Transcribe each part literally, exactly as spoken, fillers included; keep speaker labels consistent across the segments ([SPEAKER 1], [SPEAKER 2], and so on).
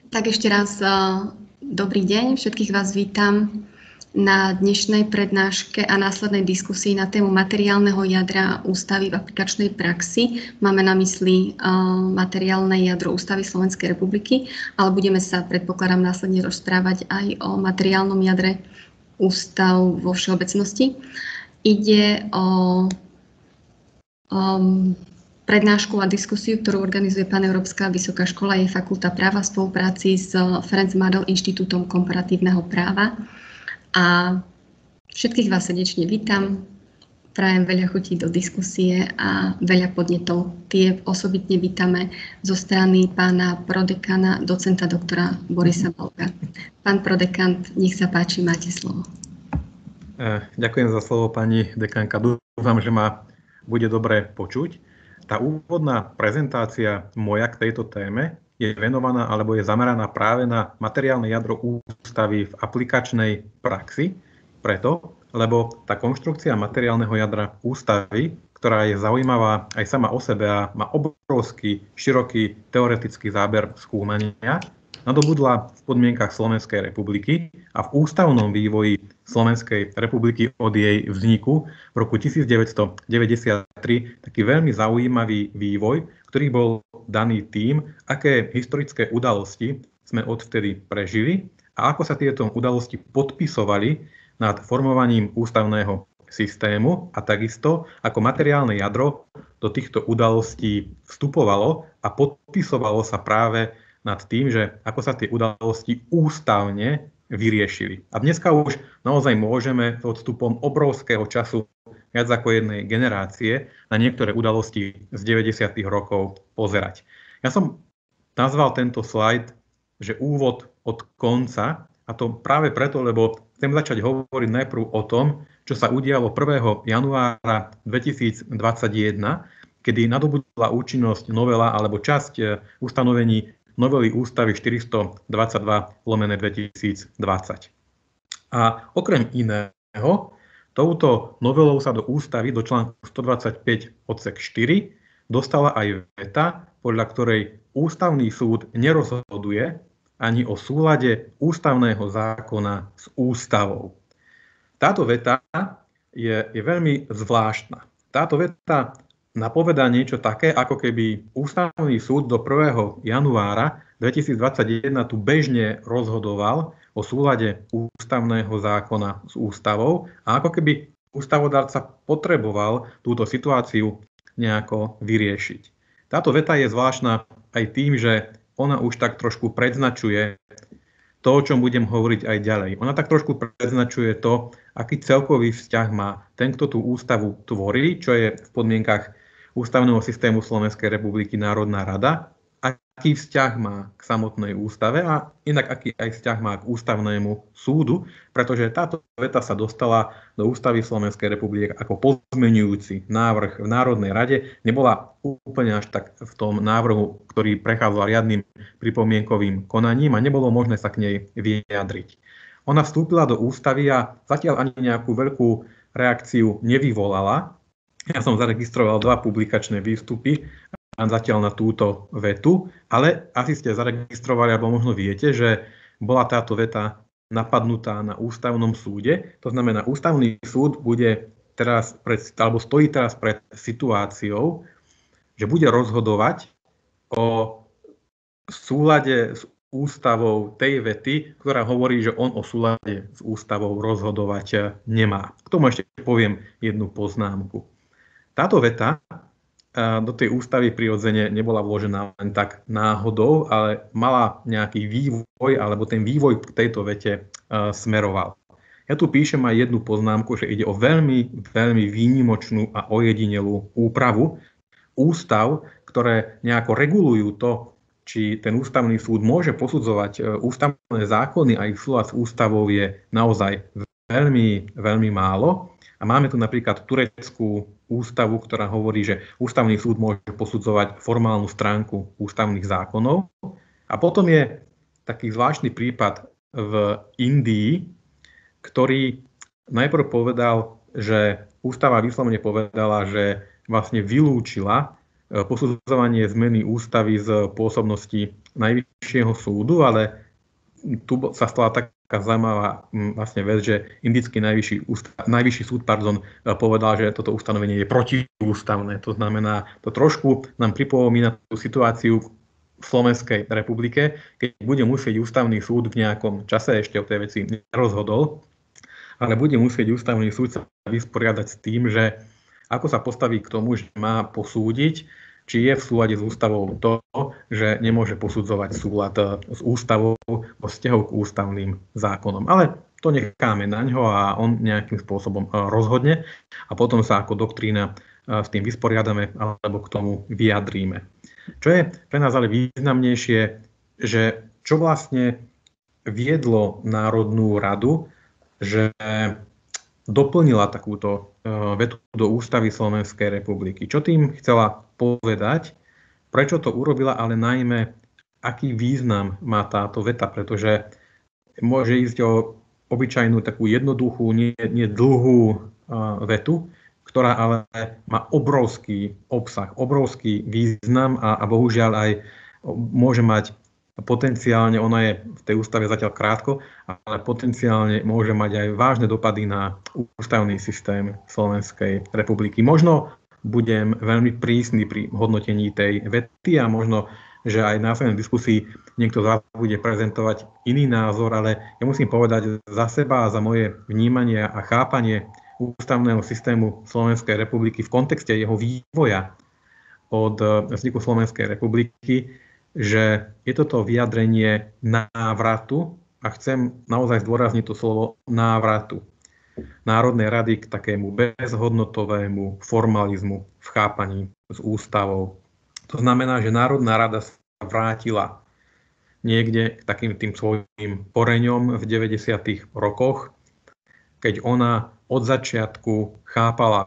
[SPEAKER 1] Tak ešte raz dobrý deň, všetkých vás vítam na dnešnej prednáške a následnej diskusii na tému materiálneho jadra ústavy v aplikačnej praxi. Máme na mysli materiálne jadro ústavy Slovenskej republiky, ale budeme sa, predpokladám, následne rozprávať aj o materiálnom jadre ústav vo všeobecnosti. Ide o, o prednášku a diskusiu, ktorú organizuje Paneurópska vysoká škola, je fakulta práva v spolupráci s Ferenc Mádl inštitútom komparatívneho práva. A všetkých vás srdečne vítam, prajem veľa chutí do diskusie a veľa podnetov. Tie osobitne vítame zo strany pána prodekana, docenta doktora Borisa Baloga. Pán prodekant, nech sa páči, máte slovo.
[SPEAKER 2] Ďakujem za slovo, pani dekanka. Dúfam, že ma bude dobre počuť. Tá úvodná prezentácia moja k tejto téme je venovaná alebo je zameraná práve na materiálne jadro ústavy v aplikačnej praxi, preto, lebo tá konštrukcia materiálneho jadra ústavy, ktorá je zaujímavá aj sama o sebe a má obrovský, široký teoretický záber skúmania, nadobudla v podmienkach Slovenskej republiky a v ústavnom vývoji Slovenskej republiky od jej vzniku v roku devätnásťstodeväťdesiattri taký veľmi zaujímavý vývoj, ktorý bol daný tým, aké historické udalosti sme odvtedy prežili a ako sa tieto udalosti podpisovali nad formovaním ústavného systému a takisto ako materiálne jadro do týchto udalostí vstupovalo a podpisovalo sa práve nad tým, že ako sa tie udalosti ústavne vyriešili. A dneska už naozaj môžeme s odstupom obrovského času, viac ako jednej generácie, na niektoré udalosti z deväťdesiatych rokov pozerať. Ja som nazval tento slajd, že úvod od konca, a to práve preto, lebo chcem začať hovoriť najprv o tom, čo sa udialo prvého januára dvetisícdvadsaťjeden, kedy nadobudla účinnosť novela alebo časť ustanovení novely ústavy štyristodvadsaťdva lomeno dvetisícdvadsať. A okrem iného, touto novelou sa do ústavy, do článku stodvadsaťpäť odsek štyri, dostala aj veta, podľa ktorej ústavný súd nerozhoduje ani o súlade ústavného zákona s ústavou. Táto veta je, je veľmi zvláštna. Táto veta napovedá niečo také, ako keby ústavný súd do prvého januára dvetisícdvadsaťjeden tu bežne rozhodoval o súlade ústavného zákona s ústavou a ako keby ústavodárca potreboval túto situáciu nejako vyriešiť. Táto veta je zvláštna aj tým, že ona už tak trošku predznačuje to, o čom budem hovoriť aj ďalej. Ona tak trošku predznačuje to, aký celkový vzťah má ten, kto tú ústavu tvorí, čo je v podmienkach ústavného systému Slovenskej republiky Národná rada, aký vzťah má k samotnej ústave a inak aký aj vzťah má k ústavnému súdu, pretože táto veta sa dostala do ústavy Slovenskej republiky ako pozmeňujúci návrh v Národnej rade, nebola úplne až tak v tom návrhu, ktorý prechádzal riadnym pripomienkovým konaním a nebolo možné sa k nej vyjadriť. Ona vstúpila do ústavy a zatiaľ ani nejakú veľkú reakciu nevyvolala. Ja som zaregistroval dva publikačné výstupy zatiaľ na túto vetu, ale asi ste zaregistrovali, alebo možno viete, že bola táto veta napadnutá na ústavnom súde. To znamená, ústavný súd bude teraz pred, alebo stojí teraz pred situáciou, že bude rozhodovať o súlade s ústavou tej vety, ktorá hovorí, že on o súlade s ústavou rozhodovať nemá. K tomu ešte poviem jednu poznámku. Táto veta do tej ústavy prirodzene nebola vložená len tak náhodou, ale mala nejaký vývoj, alebo ten vývoj k tejto vete smeroval. Ja tu píšem aj jednu poznámku, že ide o veľmi, veľmi výnimočnú a ojedinelú úpravu ústav, ktoré nejako regulujú to, či ten ústavný súd môže posudzovať ústavné zákony a ich súlad s ústavou, je naozaj veľmi, veľmi málo. A máme tu napríklad tureckú ústavu, ktorá hovorí, že ústavný súd môže posudzovať formálnu stránku ústavných zákonov. A potom je taký zvláštny prípad v Indii, ktorý najprv povedal, že ústava vyslovene povedala, že vlastne vylúčila posudzovanie zmeny ústavy z pôsobnosti Najvyššieho súdu, ale tu sa stala taká zaujímavá vlastne vec, že indický najvyšší, ústav, najvyšší súd pardon, povedal, že toto ustanovenie je protiústavné. To znamená, to trošku nám pripomína tú situáciu v Slovenskej republike, keď bude musieť ústavný súd v nejakom čase, ešte o tej veci nerozhodol, ale bude musieť ústavný súd sa vysporiadať s tým, že ako sa postaví k tomu, že má posúdiť, či je v súlade s ústavou to, že nemôže posudzovať súlad s ústavou vo vzťahu k ústavným zákonom. Ale to necháme na ňo a on nejakým spôsobom rozhodne a potom sa ako doktrína s tým vysporiadame alebo k tomu vyjadríme. Čo je pre nás ale významnejšie, že čo vlastne viedlo Národnú radu, že doplnila takúto vetu do ústavy Slovenskej republiky. Čo tým chcela povedať? Prečo to urobila, ale najmä aký význam má táto veta, pretože môže ísť o obyčajnú takú jednoduchú, nie, nie dlhú vetu, ktorá ale má obrovský obsah, obrovský význam a, a bohužiaľ aj môže mať potenciálne, ona je v tej ústave zatiaľ krátko, ale potenciálne môže mať aj vážne dopady na ústavný systém Slovenskej republiky. Možno budem veľmi prísny pri hodnotení tej vety a možno, že aj na následnej diskusii niekto z vás bude prezentovať iný názor, ale ja musím povedať za seba a za moje vnímanie a chápanie ústavného systému Slovenskej republiky v kontexte jeho vývoja od vzniku Slovenskej republiky, že je toto vyjadrenie návratu, a chcem naozaj zdôrazniť to slovo návratu Národnej rady k takému bezhodnotovému formalizmu v chápaní s ústavou. To znamená, že Národná rada sa vrátila niekde k takým tým svojím koreňom v deväťdesiatych rokoch, keď ona od začiatku chápala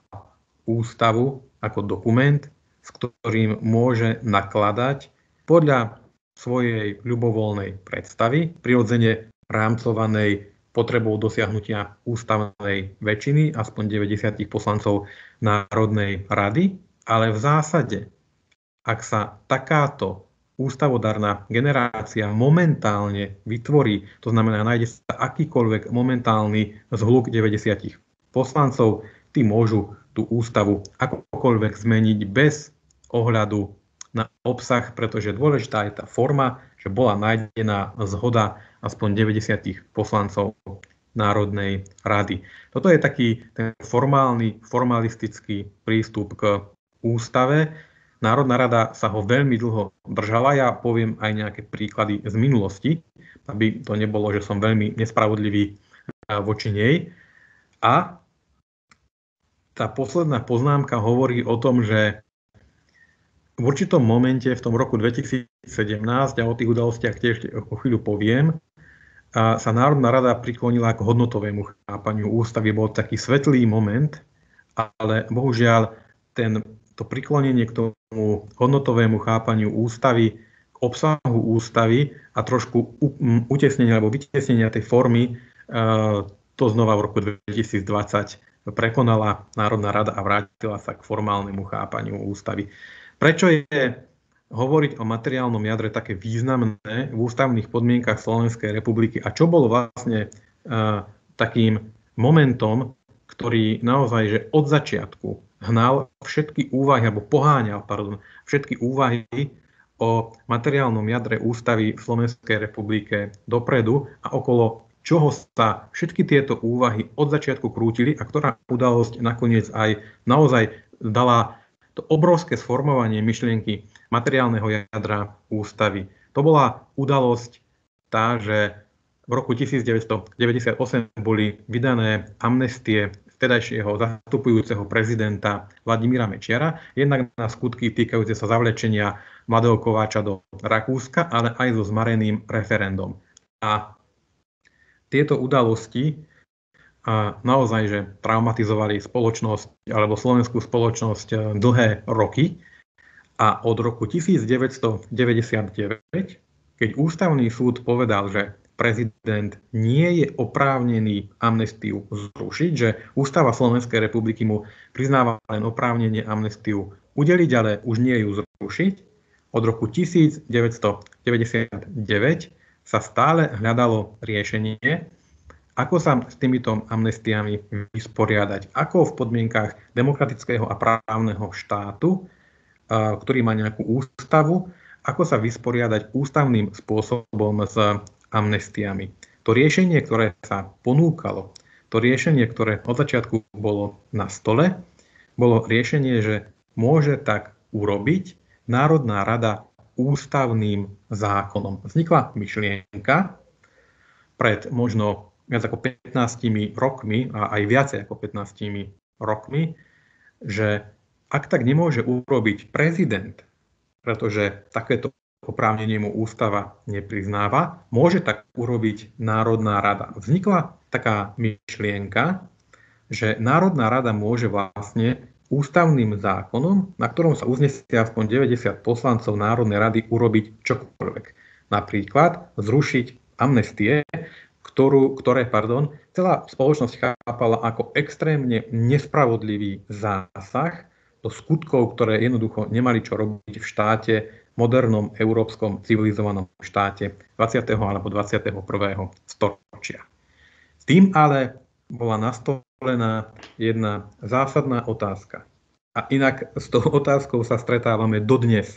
[SPEAKER 2] ústavu ako dokument, s ktorým môže nakladať podľa svojej ľubovoľnej predstavy, prirodzene rámcovanej potrebou dosiahnutia ústavnej väčšiny, aspoň deväťdesiat poslancov Národnej rady, ale v zásade, ak sa takáto ústavodárna generácia momentálne vytvorí, to znamená, nájde sa akýkoľvek momentálny zhluk deväťdesiat poslancov, tí môžu tú ústavu akokoľvek zmeniť bez ohľadu na obsah, pretože dôležitá je tá forma, že bola nájdená zhoda aspoň deväťdesiat poslancov Národnej rady. Toto je taký ten formálny, formalistický prístup k ústave. Národná rada sa ho veľmi dlho držala. Ja poviem aj nejaké príklady z minulosti, aby to nebolo, že som veľmi nespravodlivý voči nej. A tá posledná poznámka hovorí o tom, že v určitom momente v tom roku dvetisícsedemnásť, a o tých udalostiach tiež o chvíľu poviem, a sa Národná rada priklonila k hodnotovému chápaniu ústavy. Bol taký svetlý moment, ale bohužiaľ ten, to priklonenie k tomu hodnotovému chápaniu ústavy, k obsahu ústavy a trošku utesnenia alebo vytesnenia tej formy, to znova v roku dvetisícdvadsať prekonala Národná rada a vrátila sa k formálnemu chápaniu ústavy. Prečo je hovoriť o materiálnom jadre také významné v ústavných podmienkach Slovenskej republiky a čo bolo vlastne uh, takým momentom, ktorý naozaj že od začiatku hnal všetky úvahy, alebo poháňal, pardon, všetky úvahy o materiálnom jadre ústavy v Slovenskej republike dopredu a okolo čoho sa všetky tieto úvahy od začiatku krútili a ktorá udalosť nakoniec aj naozaj dala to obrovské sformovanie myšlienky materiálneho jadra ústavy. To bola udalosť tá, že v roku devätnásťstodeväťdesiatosem boli vydané amnestie vtedajšieho zastupujúceho prezidenta Vladimíra Mečiara, jednak na skutky týkajúce sa zavlečenia mladého Kováča do Rakúska, ale aj so zmareným referendum. A tieto udalosti a naozaj, že traumatizovali spoločnosť alebo slovenskú spoločnosť dlhé roky. A od roku devätnásťstodeväťdesiatdeväť, keď ústavný súd povedal, že prezident nie je oprávnený amnestiu zrušiť, že ústava Slovenskej republiky mu priznáva len oprávnenie amnestiu udeliť, ale už nie ju zrušiť. Od roku devätnásťstodeväťdesiatdeväť sa stále hľadalo riešenie, ako sa s týmito amnestiami vysporiadať, ako v podmienkach demokratického a právneho štátu, ktorý má nejakú ústavu, ako sa vysporiadať ústavným spôsobom s amnestiami. To riešenie, ktoré sa ponúkalo, to riešenie, ktoré od začiatku bolo na stole, bolo riešenie, že môže tak urobiť Národná rada ústavným zákonom. Vznikla myšlienka pred možno viac ako pätnástimi rokmi, a aj viacej ako pätnástimi rokmi, že ak tak nemôže urobiť prezident, pretože takéto oprávnenie mu ústava nepriznáva, môže tak urobiť Národná rada. Vznikla taká myšlienka, že Národná rada môže vlastne ústavným zákonom, na ktorom sa uznesia aspoň deväťdesiat poslancov Národnej rady, urobiť čokoľvek. Napríklad zrušiť amnestie, ktorú, ktoré pardon, celá spoločnosť chápala ako extrémne nespravodlivý zásah do skutkov, ktoré jednoducho nemali čo robiť v štáte, modernom, európskom, civilizovanom štáte dvadsiateho alebo dvadsiateho prvého storočia. S tým ale bola nastolená jedna zásadná otázka. A inak s tou otázkou sa stretávame dodnes.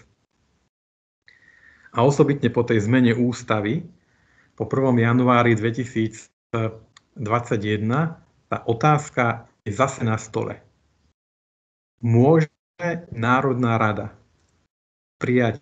[SPEAKER 2] A osobitne po tej zmene ústavy, po prvom januári dvetisícdvadsaťjeden, tá otázka je zase na stole. Môže Národná rada prijať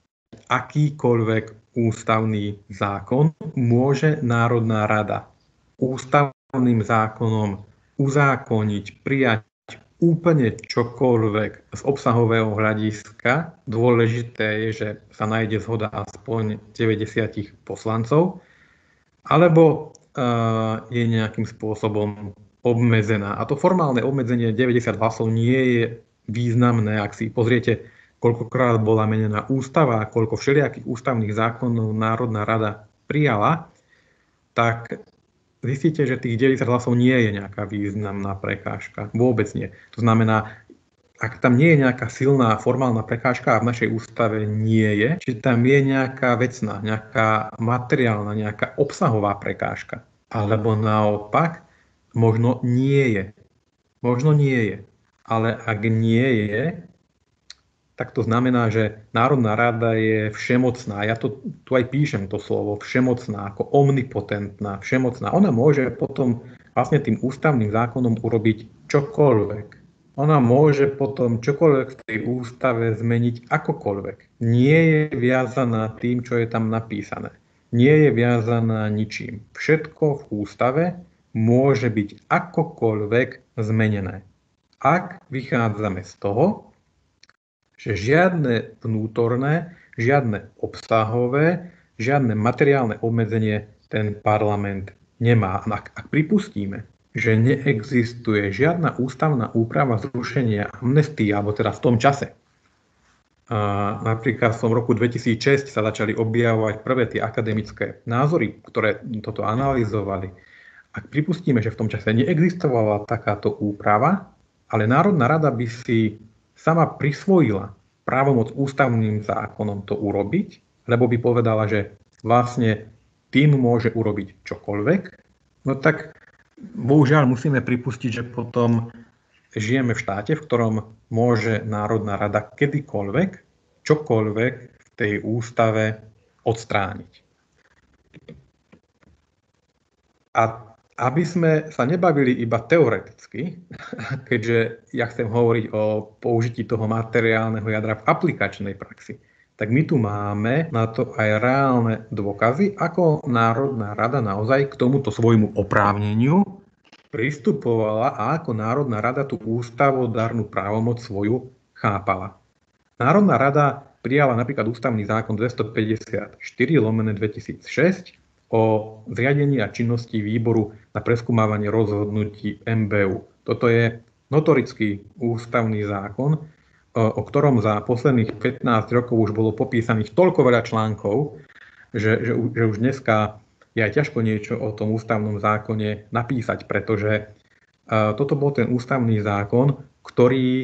[SPEAKER 2] akýkoľvek ústavný zákon? Môže Národná rada ústavným zákonom uzákoniť, prijať úplne čokoľvek z obsahového hľadiska? Dôležité je, že sa nájde zhoda aspoň deväťdesiat poslancov, alebo uh, je nejakým spôsobom obmedzená. A to formálne obmedzenie deväťdesiat hlasov nie je významné. Ak si pozriete, koľkokrát bola menená ústava a koľko všelijakých ústavných zákonov Národná rada prijala, tak zistíte, že tých deväťdesiat hlasov nie je nejaká významná prekážka. Vôbec nie. To znamená, ak tam nie je nejaká silná formálna prekážka, a v našej ústave nie je, či tam je nejaká vecná, nejaká materiálna, nejaká obsahová prekážka, alebo naopak, možno nie je. Možno nie je. Ale ak nie je, tak to znamená, že Národná rada je všemocná. Ja to tu aj píšem, to slovo všemocná, ako omnipotentná, všemocná. Ona môže potom vlastne tým ústavným zákonom urobiť čokoľvek. Ona môže potom čokoľvek v tej ústave zmeniť akokoľvek. Nie je viazaná tým, čo je tam napísané. Nie je viazaná ničím. Všetko v ústave môže byť akokoľvek zmenené. Ak vychádzame z toho, že žiadne vnútorné, žiadne obsahové, žiadne materiálne obmedzenie ten parlament nemá. Ak, ak pripustíme, že neexistuje žiadna ústavná úprava zrušenia amnestii, alebo teda v tom čase, a napríklad v tom roku dvetisícšesť sa začali objavovať prvé tie akademické názory, ktoré toto analyzovali. Ak pripustíme, že v tom čase neexistovala takáto úprava, ale Národná rada by si sama prisvojila právomoc ústavným zákonom to urobiť, lebo by povedala, že vlastne tým môže urobiť čokoľvek, no tak bohužiaľ musíme pripustiť, že potom žijeme v štáte, v ktorom môže Národná rada kedykoľvek, čokoľvek v tej ústave odstrániť. A aby sme sa nebavili iba teoreticky, keďže ja chcem hovoriť o použití toho materiálneho jadra v aplikačnej praxi, tak my tu máme na to aj reálne dôkazy, ako Národná rada naozaj k tomuto svojmu oprávneniu pristupovala a ako Národná rada tú ústavodárnu právomoc svoju chápala. Národná rada prijala napríklad ústavný zákon dvestopäťdesiatštyri lomeno dvetisícšesť o zriadení a činnosti výboru na preskúmavanie rozhodnutí em bé ú. Toto je notorický ústavný zákon, o ktorom za posledných pätnásť rokov už bolo popísaných toľko veľa článkov, že, že, že už dneska je aj ťažko niečo o tom ústavnom zákone napísať, pretože toto bol ten ústavný zákon, ktorý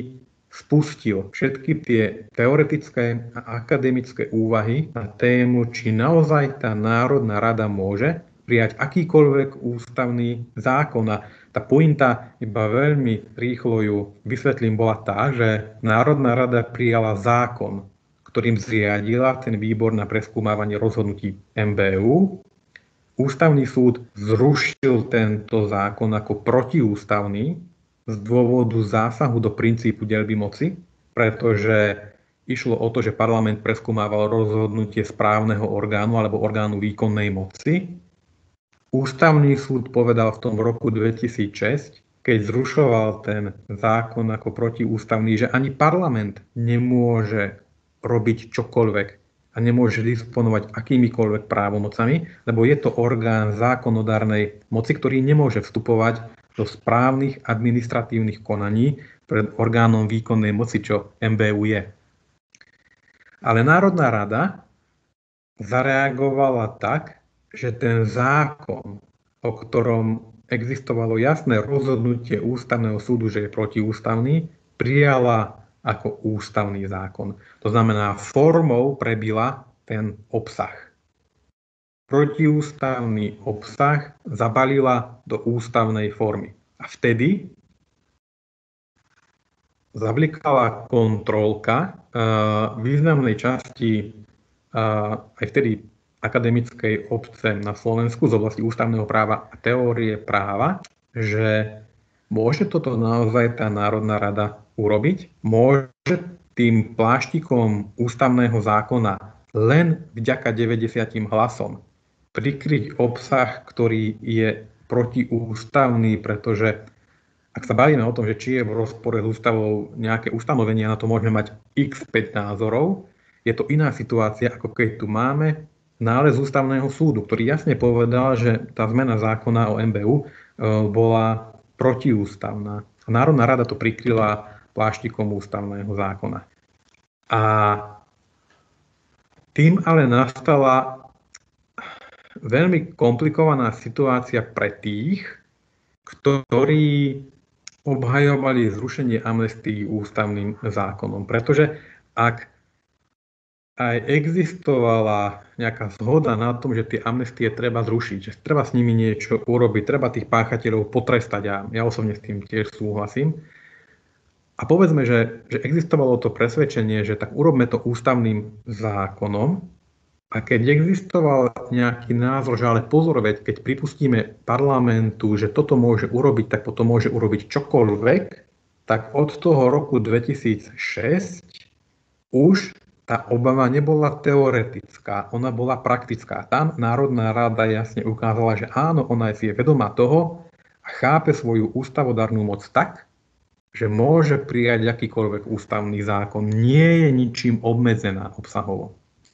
[SPEAKER 2] spustil všetky tie teoretické a akademické úvahy na tému, či naozaj tá Národná rada môže prijať akýkoľvek ústavný zákon. A tá pointa, iba veľmi rýchlo ju vysvetlím, bola tá, že Národná rada prijala zákon, ktorým zriadila ten výbor na preskúmávanie rozhodnutí em bé ú. Ústavný súd zrušil tento zákon ako protiústavný z dôvodu zásahu do princípu deľby moci, pretože išlo o to, že parlament preskúmával rozhodnutie správneho orgánu alebo orgánu výkonnej moci. Ústavný súd povedal v tom roku dvetisícšesť, keď zrušoval ten zákon ako protiústavný, že ani parlament nemôže robiť čokoľvek a nemôže disponovať akýmikoľvek právomocami, lebo je to orgán zákonodárnej moci, ktorý nemôže vstupovať do správnych administratívnych konaní pred orgánom výkonnej moci, čo em bé ú je. Ale Národná rada zareagovala tak, že ten zákon, o ktorom existovalo jasné rozhodnutie ústavného súdu, že je protiústavný, prijala ako ústavný zákon. To znamená, formou prebila ten obsah. Protiústavný obsah zabalila do ústavnej formy. A vtedy zablikala kontrolka uh, významnej časti uh, aj vtedy akademickej obce na Slovensku z oblasti ústavného práva a teórie práva, že môže toto naozaj tá Národná rada urobiť? Môže tým pláštikom ústavného zákona len vďaka deväťdesiatim hlasom prikryť obsah, ktorý je protiústavný, pretože ak sa bavíme o tom, že či je v rozpore s ústavou nejaké ustanovenia, na to môžeme mať x päť názorov, je to iná situácia, ako keď tu máme nález ústavného súdu, ktorý jasne povedal, že tá zmena zákona o em bé ú bola protiústavná. Národná rada to prikryla pláštikom ústavného zákona. A tým ale nastala veľmi komplikovaná situácia pre tých, ktorí obhajovali zrušenie amnestii ústavným zákonom. Pretože ak aj existovala nejaká zhoda na tom, že tie amnestie treba zrušiť, že treba s nimi niečo urobiť, treba tých páchateľov potrestať, a ja osobne s tým tiež súhlasím. A povedzme, že, že existovalo to presvedčenie, že tak urobme to ústavným zákonom, a keď existoval nejaký názor, že ale pozor, veď keď pripustíme parlamentu, že toto môže urobiť, tak potom môže urobiť čokoľvek, tak od toho roku dvetisícšesť už tá obava nebola teoretická, ona bola praktická. Tam Národná rada jasne ukázala, že áno, ona je si vedomá toho a chápe svoju ústavodárnu moc tak, že môže prijať akýkoľvek ústavný zákon. Nie je ničím obmedzená obsahovo.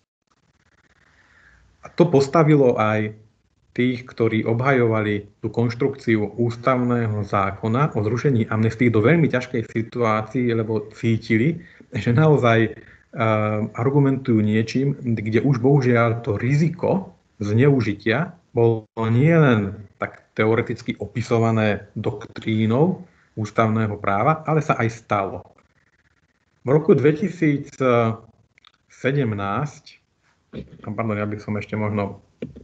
[SPEAKER 2] A to postavilo aj tých, ktorí obhajovali tú konštrukciu ústavného zákona o zrušení amnestii do veľmi ťažkej situácii, lebo cítili, že naozaj uh, argumentujú niečím, kde už bohužiaľ to riziko zneužitia bolo nielen tak teoreticky opisované doktrínou ústavného práva, ale sa aj stalo. V roku dvetisícsedemnásť, pardon, ja by som ešte možno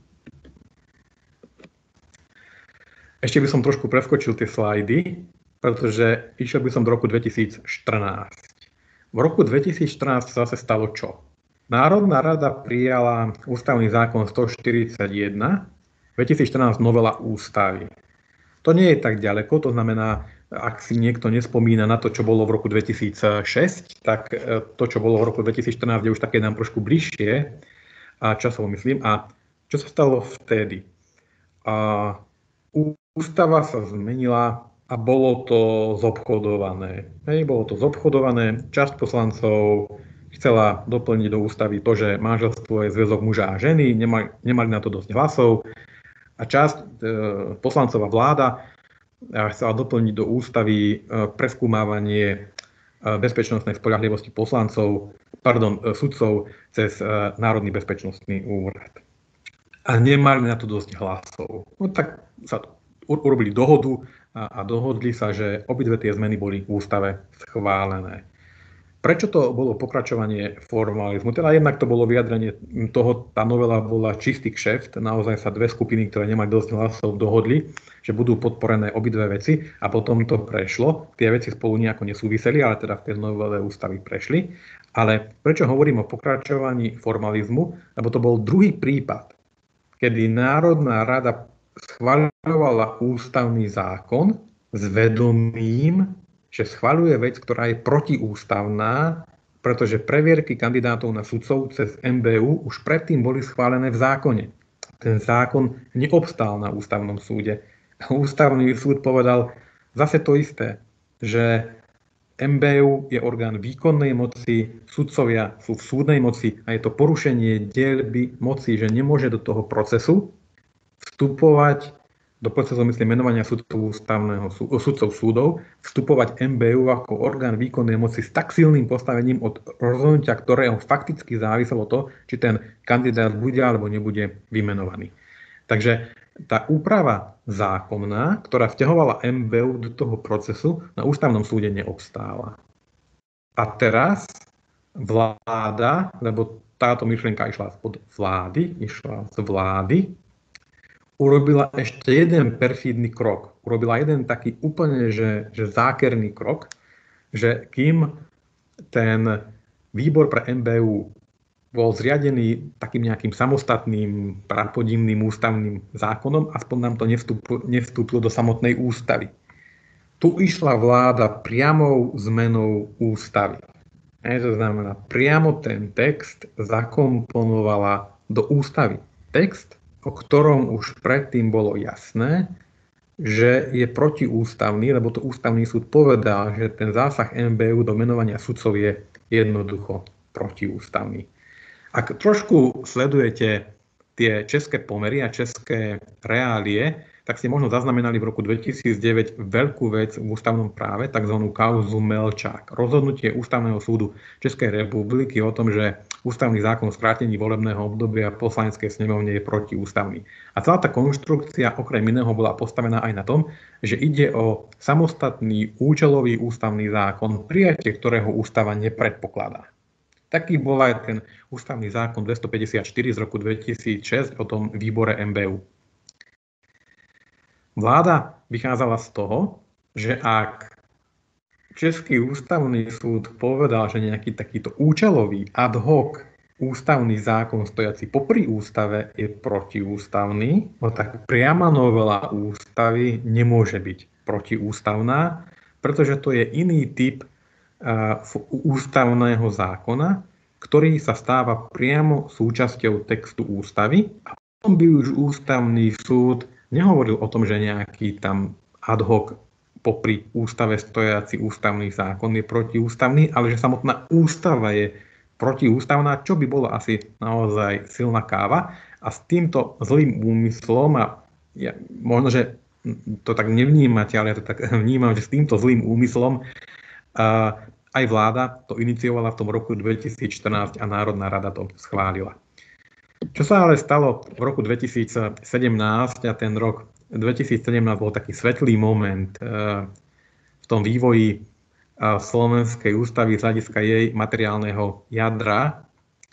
[SPEAKER 2] ešte by som trošku preskočil tie slajdy, pretože išiel by som do roku dvetisícštrnásť. V roku dvetisícštrnásť sa zase stalo čo? Národná rada prijala ústavný zákon stoštyridsaťjeden, dvetisícštrnásť novela ústavy. To nie je tak ďaleko, to znamená, ak si niekto nespomína na to, čo bolo v roku dvetisícšesť, tak to, čo bolo v roku dvetisícštrnásť, je už také nám trošku bližšie, a časovo myslím. A čo sa stalo vtedy? A ústava sa zmenila a bolo to zobchodované. Hej, bolo to zobchodované. Časť poslancov chcela doplniť do ústavy to, že manželstvo je zväzok muža a ženy, nemali, nemali na to dosť hlasov. A časť e, poslancov a vláda chcela doplniť do ústavy e, preskúmávanie e, bezpečnostnej spoľahlivosti poslancov, pardon, e, sudcov cez e, Národný bezpečnostný úrad. A nemali na to dosť hlasov. No tak sa urobili dohodu a, a dohodli sa, že obidve tie zmeny boli v ústave schválené. Prečo to bolo pokračovanie formalizmu? Teda jednak to bolo vyjadrenie toho, tá novela bola čistý kšeft, naozaj sa dve skupiny, ktoré nemali dosť hlasov, dohodli, že budú podporené obidve veci a potom to prešlo. Tie veci spolu nejako nesúviseli, ale teda v tej novele ústavy prešli. Ale prečo hovorím o pokračovaní formalizmu? Lebo to bol druhý prípad, kedy Národná rada schvaľovala ústavný zákon s vedomím, že schvaľuje vec, ktorá je protiústavná, pretože previerky kandidátov na sudcov cez em bé ú už predtým boli schválené v zákone. Ten zákon neobstál na ústavnom súde. Ústavný súd povedal zase to isté, že em bé ú je orgán výkonnej moci, sudcovia sú v súdnej moci a je to porušenie dielby moci, že nemôže do toho procesu vstupovať do procesu, myslím, menovania sudcov ústavného sudcov súdov, vstupovať em bé ú ako orgán výkonnej moci s tak silným postavením od rozhodnutia, ktorého fakticky záviselo to, či ten kandidát bude alebo nebude vymenovaný. Takže tá úprava zákonná, ktorá vťahovala em bé ú do toho procesu, na ústavnom súde neobstála. A teraz vláda, lebo táto myšlienka išla spod vlády, išla z vlády, urobila ešte jeden perfídny krok. Urobila jeden taký úplne, že, že zákerný krok, že kým ten výbor pre em bé ú bol zriadený takým nejakým samostatným, prapodivným ústavným zákonom, aspoň nám to nevstúpilo, nevstúpilo do samotnej ústavy. Tu išla vláda priamou zmenou ústavy. E, to znamená, priamo ten text zakomponovala do ústavy. Text, o ktorom už predtým bolo jasné, že je protiústavný, lebo to ústavný súd povedal, že ten zásah em bé ú do menovania sudcov je jednoducho protiústavný. Ak trošku sledujete tie české pomery a české reálie, tak ste možno zaznamenali v roku dvetisícdeväť veľkú vec v ústavnom práve, tzv. Kauzu Melčák. Rozhodnutie Ústavného súdu Českej republiky o tom, že ústavný zákon o skrátení volebného obdobia poslaneckej snemovne je protiústavný. A celá tá konštrukcia okrem iného bola postavená aj na tom, že ide o samostatný účelový ústavný zákon, prijatie ktorého ústava nepredpokladá. Taký bol aj ten ústavný zákon dvestopäťdesiatštyri z roku dvetisícšesť o tom výbore em bé ú. Vláda vychádzala z toho, že ak Český ústavný súd povedal, že nejaký takýto účelový ad hoc ústavný zákon stojaci popri ústave je protiústavný, no tak priama novela ústavy nemôže byť protiústavná, pretože to je iný typ uh, ústavného zákona, ktorý sa stáva priamo súčasťou textu ústavy a potom by už ústavný súd nehovoril o tom, že nejaký tam ad hoc popri ústave stojaci ústavný zákon je protiústavný, ale že samotná ústava je protiústavná, čo by bolo asi naozaj silná káva. A s týmto zlým úmyslom, a ja, možno, že to tak nevnímate, ale ja to tak vnímam, že s týmto zlým úmyslom uh, aj vláda to iniciovala v tom roku dvetisícštrnásť a Národná rada to schválila. Čo sa ale stalo v roku dvetisícsedemnásť a ten rok dvetisícsedemnásť bol taký svetlý moment v tom vývoji slovenskej ústavy z hľadiska jej materiálneho jadra.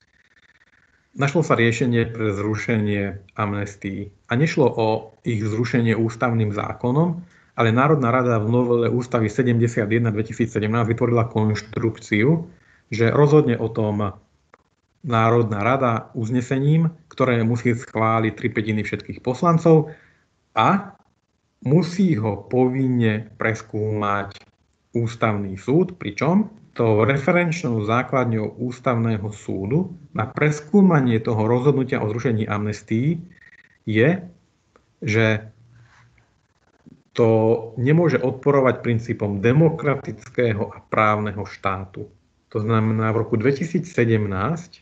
[SPEAKER 2] Našlo sa riešenie pre zrušenie amnestií. A nešlo o ich zrušenie ústavným zákonom, ale Národná rada v novele ústavy sedemdesiatjeden dvetisícsedemnásť vytvorila konštrukciu, že rozhodne o tom Národná rada uznesením, ktoré musí schváliť tri pätiny všetkých poslancov a musí ho povinne preskúmať ústavný súd, pričom to referenčnou základňou ústavného súdu na preskúmanie toho rozhodnutia o zrušení amnestií je, že to nemôže odporovať princípom demokratického a právneho štátu. To znamená, v roku dvetisícsedemnásť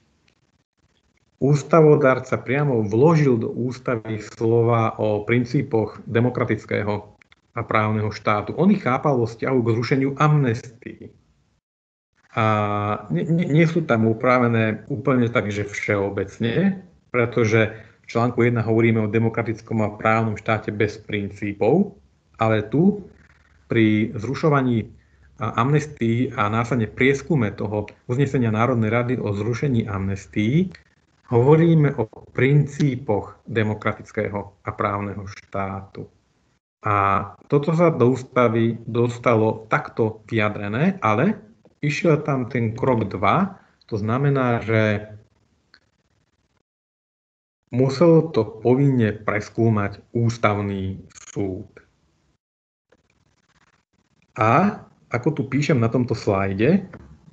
[SPEAKER 2] ústavodárca priamo vložil do ústavy slova o princípoch demokratického a právneho štátu. On ich chápal vo vzťahu k zrušeniu amnestií. A nie, nie, nie sú tam upravené úplne tak, že všeobecne, pretože v článku jeden hovoríme o demokratickom a právnom štáte bez princípov, ale tu pri zrušovaní amnestii a následne prieskume toho uznesenia Národnej rady o zrušení amnestii hovoríme o princípoch demokratického a právneho štátu. A toto sa do ústavy dostalo takto vyjadrené, ale išiel tam ten krok dva, to znamená, že musel to povinne preskúmať ústavný súd. A ako tu píšem na tomto slajde,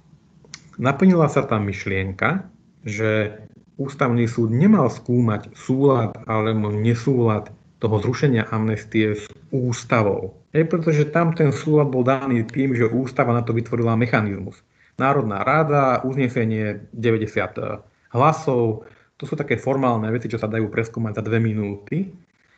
[SPEAKER 2] naplnila sa tá myšlienka, že ústavný súd nemal skúmať súlad alebo nesúlad toho zrušenia amnestie s ústavou. Je, pretože tam ten súlad bol daný tým, že ústava na to vytvorila mechanizmus. Národná rada, uznesenie deväťdesiat hlasov, to sú také formálne veci, čo sa dajú preskúmať za dve minúty.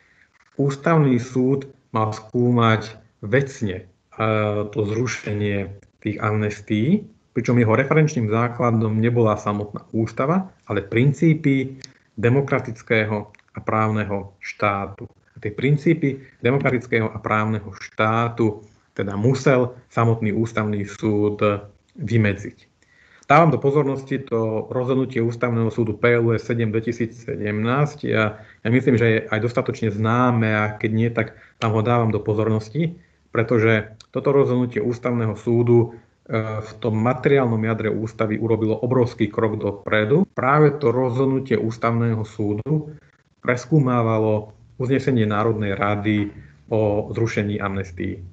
[SPEAKER 2] Ústavný súd mal skúmať vecne to zrušenie tých amnestií, pričom jeho referenčným základom nebola samotná ústava, ale princípy demokratického a právneho štátu. A tie princípy demokratického a právneho štátu teda musel samotný ústavný súd vymedziť. Dávam do pozornosti to rozhodnutie ústavného súdu P L U S sedem dvetisícsedemnásť. Ja, ja myslím, že je aj dostatočne známe a keď nie, tak tam ho dávam do pozornosti, pretože toto rozhodnutie ústavného súdu v tom materiálnom jadre ústavy urobilo obrovský krok dopredu. Práve to rozhodnutie ústavného súdu preskúmávalo uznesenie Národnej rady o zrušení amnestií.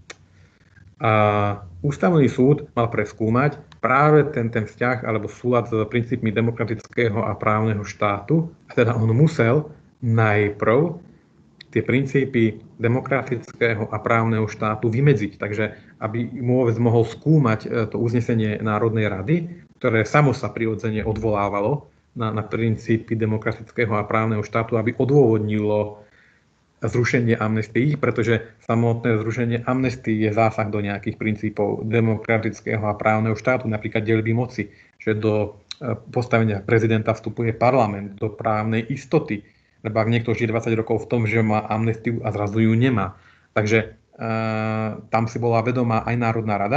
[SPEAKER 2] A ústavný súd mal preskúmať práve ten, ten vzťah alebo súlad s princípmi demokratického a právneho štátu. A teda on musel najprv tie princípy demokratického a právneho štátu vymedziť. Takže aby vôbec mohol skúmať to uznesenie Národnej rady, ktoré samo sa prirodzene odvolávalo na, na princípy demokratického a právneho štátu, aby odôvodnilo zrušenie amnestií, pretože samotné zrušenie amnestií je zásah do nejakých princípov demokratického a právneho štátu, napríklad deľby moci, že do postavenia prezidenta vstupuje parlament, do právnej istoty, lebo ak niekto žije dvadsať rokov v tom, že má amnestiu a zrazu ju nemá. Takže e, tam si bola vedomá aj Národná rada,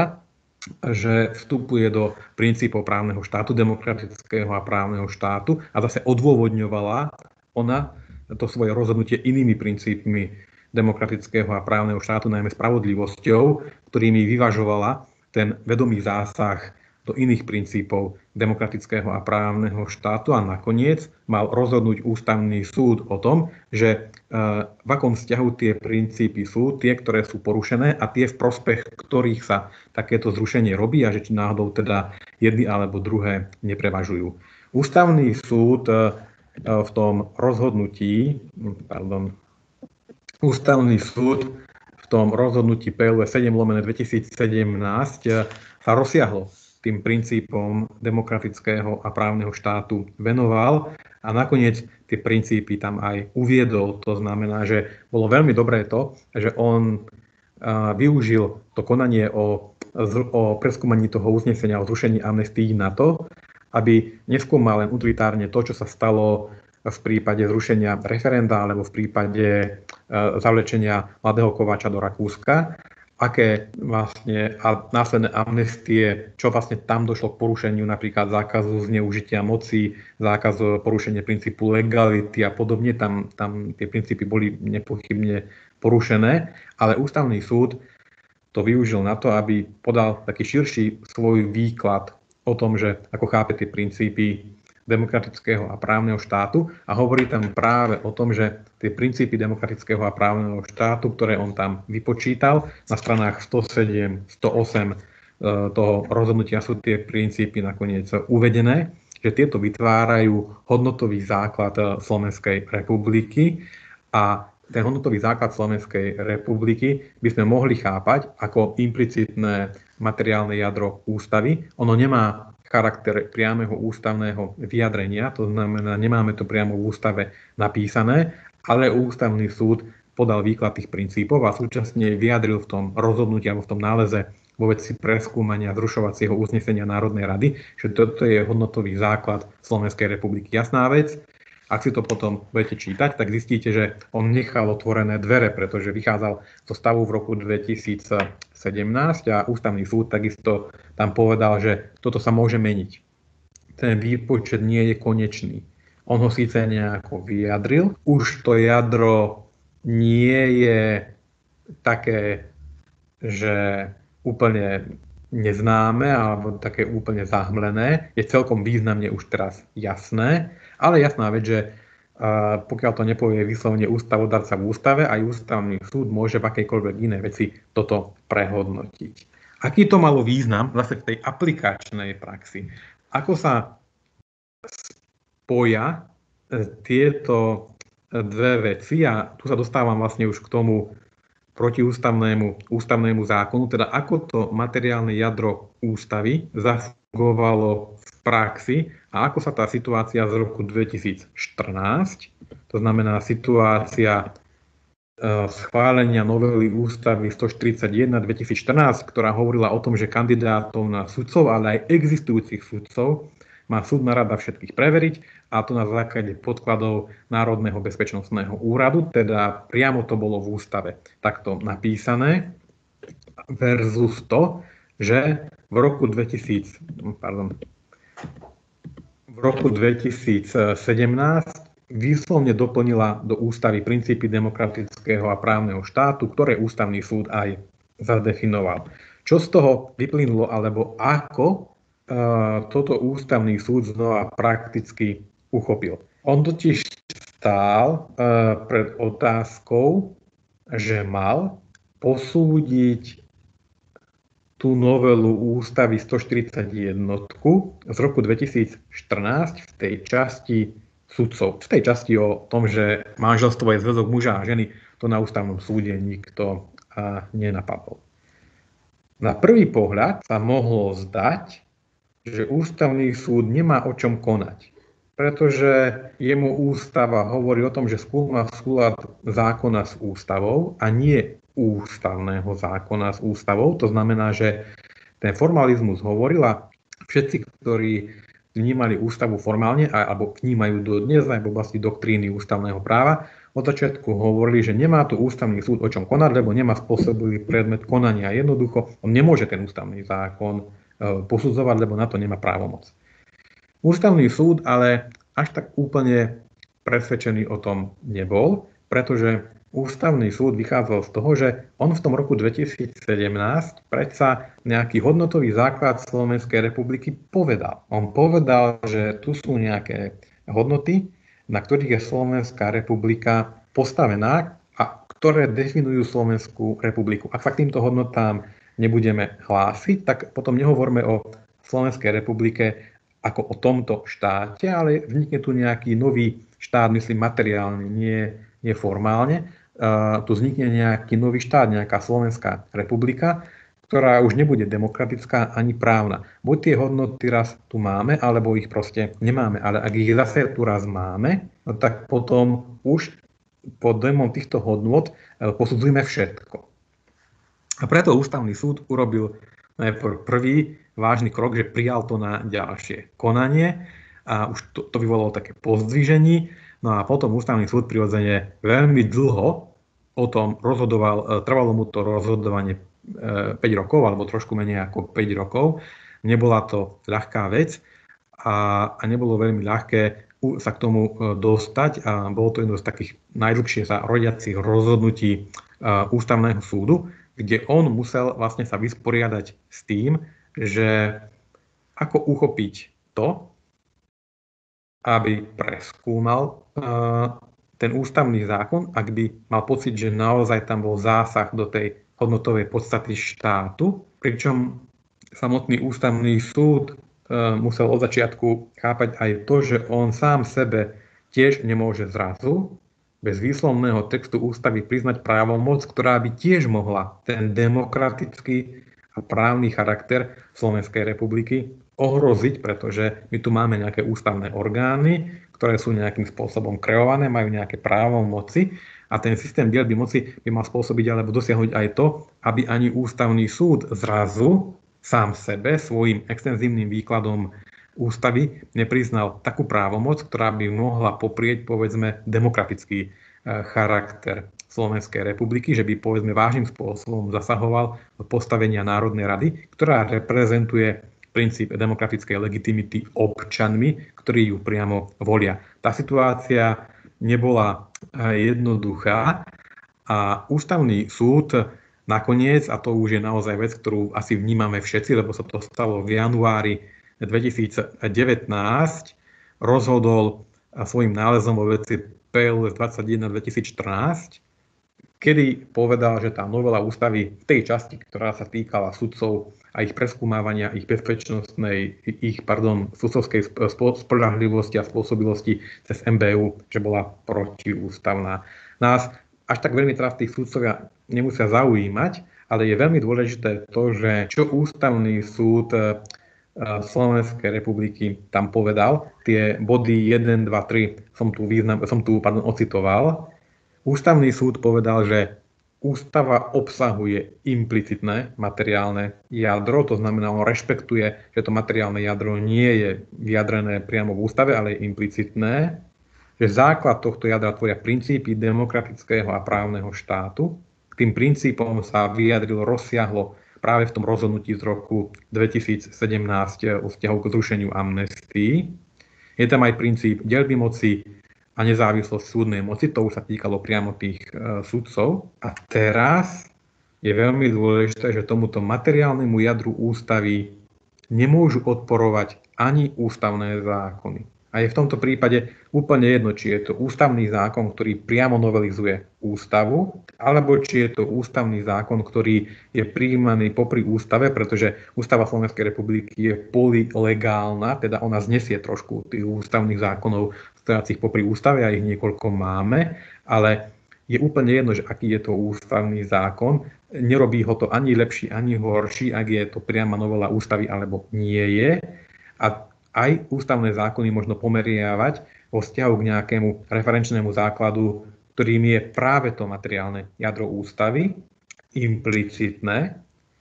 [SPEAKER 2] že vstupuje do princípov právneho štátu, demokratického a právneho štátu a zase odôvodňovala ona to svoje rozhodnutie inými princípmi demokratického a právneho štátu, najmä spravodlivosťou, ktorými vyvažovala ten vedomý zásah do iných princípov demokratického a právneho štátu a nakoniec mal rozhodnúť ústavný súd o tom, že v akom vzťahu tie princípy sú, tie, ktoré sú porušené a tie, v prospech ktorých sa takéto zrušenie robí a že či náhodou teda jedny alebo druhé neprevažujú. Ústavný súd v tom rozhodnutí, pardon, ústavný súd v tom rozhodnutí P L U S sedem lomeno dvetisícsedemnásť sa rozsiahlo tým princípom demokratického a právneho štátu venoval a nakoniec tie princípy tam aj uviedol. To znamená, že bolo veľmi dobré to, že on využil to konanie o, o preskúmaní toho uznesenia o zrušení amnestií na to, aby neskúmal len utilitárne to, čo sa stalo v prípade zrušenia referenda alebo v prípade e, zavlečenia Mladého Kováča do Rakúska, aké vlastne a následné amnestie, čo vlastne tam došlo k porušeniu napríklad zákazu zneužitia moci, zákaz porušenia princípu legality a podobne, tam, tam tie princípy boli nepochybne porušené, ale ústavný súd to využil na to, aby podal taký širší svoj výklad o tom, že ako chápe tie princípy demokratického a právneho štátu a hovorí tam práve o tom, že tie princípy demokratického a právneho štátu, ktoré on tam vypočítal, na stranách sto sedem, sto osem toho rozhodnutia sú tie princípy nakoniec uvedené, že tieto vytvárajú hodnotový základ Slovenskej republiky a ten hodnotový základ Slovenskej republiky by sme mohli chápať ako implicitné materiálne jadro ústavy. Ono nemá charakter priameho ústavného vyjadrenia, to znamená, nemáme to priamo v ústave napísané, ale ústavný súd podal výklad tých princípov a súčasne vyjadril v tom rozhodnutí alebo v tom náleze vo veci preskúmania zrušovacieho uznesenia Národnej rady, že toto je hodnotový základ Slovenskej republiky. Jasná vec, Ak si to potom budete čítať, tak zistíte, že on nechal otvorené dvere, pretože vychádzal zo stavu v roku dvetisícsedemnásť a ústavný súd takisto tam povedal, že toto sa môže meniť. Ten výpočet nie je konečný. On ho síce nejako vyjadril, už to jadro nie je také, že úplne neznáme alebo také úplne zahmlené, je celkom významne už teraz jasné, ale jasná vec, že uh, pokiaľ to nepovie vyslovene ústavodarca v ústave, aj ústavný súd môže v akejkoľvek inej veci toto prehodnotiť. Aký to malo význam zase v tej aplikačnej praxi? Ako sa spoja tieto dve veci, a tu sa dostávam vlastne už k tomu protiústavnému ústavnému zákonu, teda ako to materiálne jadro ústavy zafungovalo v praxi a ako sa tá situácia z roku dvetisícštrnásť, to znamená situácia schválenia novely ústavy stoštyridsaťjeden dvetisícštrnásť, ktorá hovorila o tom, že kandidátov na sudcov, ale aj existujúcich sudcov má súdna rada všetkých preveriť, a to na základe podkladov Národného bezpečnostného úradu, teda priamo to bolo v ústave takto napísané, versus to, že v roku dvetisíc, pardon, v roku dvetisícsedemnásť výslovne doplnila do ústavy princípy demokratického a právneho štátu, ktoré ústavný súd aj zadefinoval. Čo z toho vyplynulo, alebo ako toto ústavný súd znova prakticky uchopil? On totiž stál pred otázkou, že mal posúdiť tú novelu ústavy stoštyridsaťjeden z roku dvetisícštrnásť v tej časti sudcov. V tej časti o tom, že manželstvo je zväzok muža a ženy, to na ústavnom súde nikto nenapadol. Na prvý pohľad sa mohlo zdať, že ústavný súd nemá o čom konať, pretože jemu ústava hovorí o tom, že skúma súlad zákona s ústavou a nie ústavného zákona s ústavou. To znamená, že ten formalizmus hovorila všetci, ktorí vnímali ústavu formálne alebo vnímajú dodnes aj v oblasti doktríny ústavného práva, od začiatku hovorili, že nemá tu ústavný súd o čom konať, lebo nemá spôsobilý predmet konania. Jednoducho, on nemôže ten ústavný zákon posudzovať, lebo na to nemá právomoc. Ústavný súd ale až tak úplne presvedčený o tom nebol, pretože ústavný súd vychádzal z toho, že on v tom roku dvetisícsedemnásť predsa nejaký hodnotový základ Slovenskej republiky povedal. On povedal, že tu sú nejaké hodnoty, na ktorých je Slovenská republika postavená a ktoré definujú Slovenskú republiku. Ak sa k týmto hodnotám nebudeme hlásiť, tak potom nehovorme o Slovenskej republike ako o tomto štáte, ale vznikne tu nejaký nový štát, myslím materiálne, nie, nie formálne. Uh, tu vznikne nejaký nový štát, nejaká Slovenská republika, ktorá už nebude demokratická ani právna. Buď tie hodnoty raz tu máme, alebo ich proste nemáme. Ale ak ich zase tu raz máme, no tak potom už pod dojmom týchto hodnot posudzujeme všetko. A preto ústavný súd urobil najprv prvý vážny krok, že prijal to na ďalšie konanie a už to, to vyvolalo také pozdviženie. No a potom ústavný súd prirodzene veľmi dlho o tom rozhodoval, trvalo mu to rozhodovanie päť rokov, alebo trošku menej ako päť rokov. Nebola to ľahká vec a, a nebolo veľmi ľahké sa k tomu dostať a bolo to jedno z takých najdlhšie sa rodiacich rozhodnutí ústavného súdu, kde on musel vlastne sa vysporiadať s tým, že ako uchopiť to, aby preskúmal uh, ten ústavný zákon, ak by mal pocit, že naozaj tam bol zásah do tej hodnotovej podstaty štátu, pričom samotný ústavný súd uh, musel od začiatku chápať aj to, že on sám sebe tiež nemôže zrazu bez výslovného textu ústavy priznať právomoc, ktorá by tiež mohla ten demokratický a právny charakter Slovenskej republiky ohroziť, pretože my tu máme nejaké ústavné orgány, ktoré sú nejakým spôsobom kreované, majú nejaké právomoci a ten systém dielby moci by mal spôsobiť alebo dosiahnuť aj to, aby ani ústavný súd zrazu sám sebe svojim extenzívnym výkladom ústavy nepriznal takú právomoc, ktorá by mohla poprieť, povedzme, demokratický charakter Slovenskej republiky, že by, povedzme, vážnym spôsobom zasahoval do postavenia Národnej rady, ktorá reprezentuje princíp demokratickej legitimity občanmi, ktorí ju priamo volia. Tá situácia nebola jednoduchá a ústavný súd nakoniec, a to už je naozaj vec, ktorú asi vnímame všetci, lebo sa to stalo v januári dvetisícdevätnásť, rozhodol svojím nálezom vo veci P L S dvadsaťjeden dvetisícštrnásť, kedy povedal, že tá novela ústavy v tej časti, ktorá sa týkala sudcov a ich preskúmávania, ich bezpečnostnej, ich, pardon, sudcovskej spoľahlivosti a spôsobilosti cez M B U, že bola protiústavná. Nás až tak veľmi teraz tých sudcovia nemusia zaujímať, ale je veľmi dôležité to, že čo ústavný súd Slovenskej republiky tam povedal, tie body jeden, dva, tri som tu, význam, som tu pardon, ocitoval. Ústavný súd povedal, že ústava obsahuje implicitné materiálne jadro, to znamená, on rešpektuje, že to materiálne jadro nie je vyjadrené priamo v ústave, ale je implicitné, že základ tohto jadra tvoria princípy demokratického a právneho štátu. K tým princípom sa vyjadrilo rozsiahlo práve v tom rozhodnutí z roku dvetisícsedemnásť o vzťahu k zrušeniu amnestii. Je tam aj princíp deľby moci a nezávislosť súdnej moci, to už sa týkalo priamo tých e, sudcov. A teraz je veľmi dôležité, že tomuto materiálnemu jadru ústavy nemôžu odporovať ani ústavné zákony. A je v tomto prípade úplne jedno, či je to ústavný zákon, ktorý priamo novelizuje ústavu, alebo či je to ústavný zákon, ktorý je prijímaný popri ústave, pretože ústava Slovenskej republiky je polylegálna, teda ona znesie trošku tých ústavných zákonov stojacích popri ústave, a ich niekoľko máme, ale je úplne jedno, že aký je to ústavný zákon. Nerobí ho to ani lepší, ani horší, ak je to priama novela ústavy, alebo nie je. A aj ústavné zákony možno pomeriavať vo vzťahu k nejakému referenčnému základu, ktorým je práve to materiálne jadro ústavy, implicitné,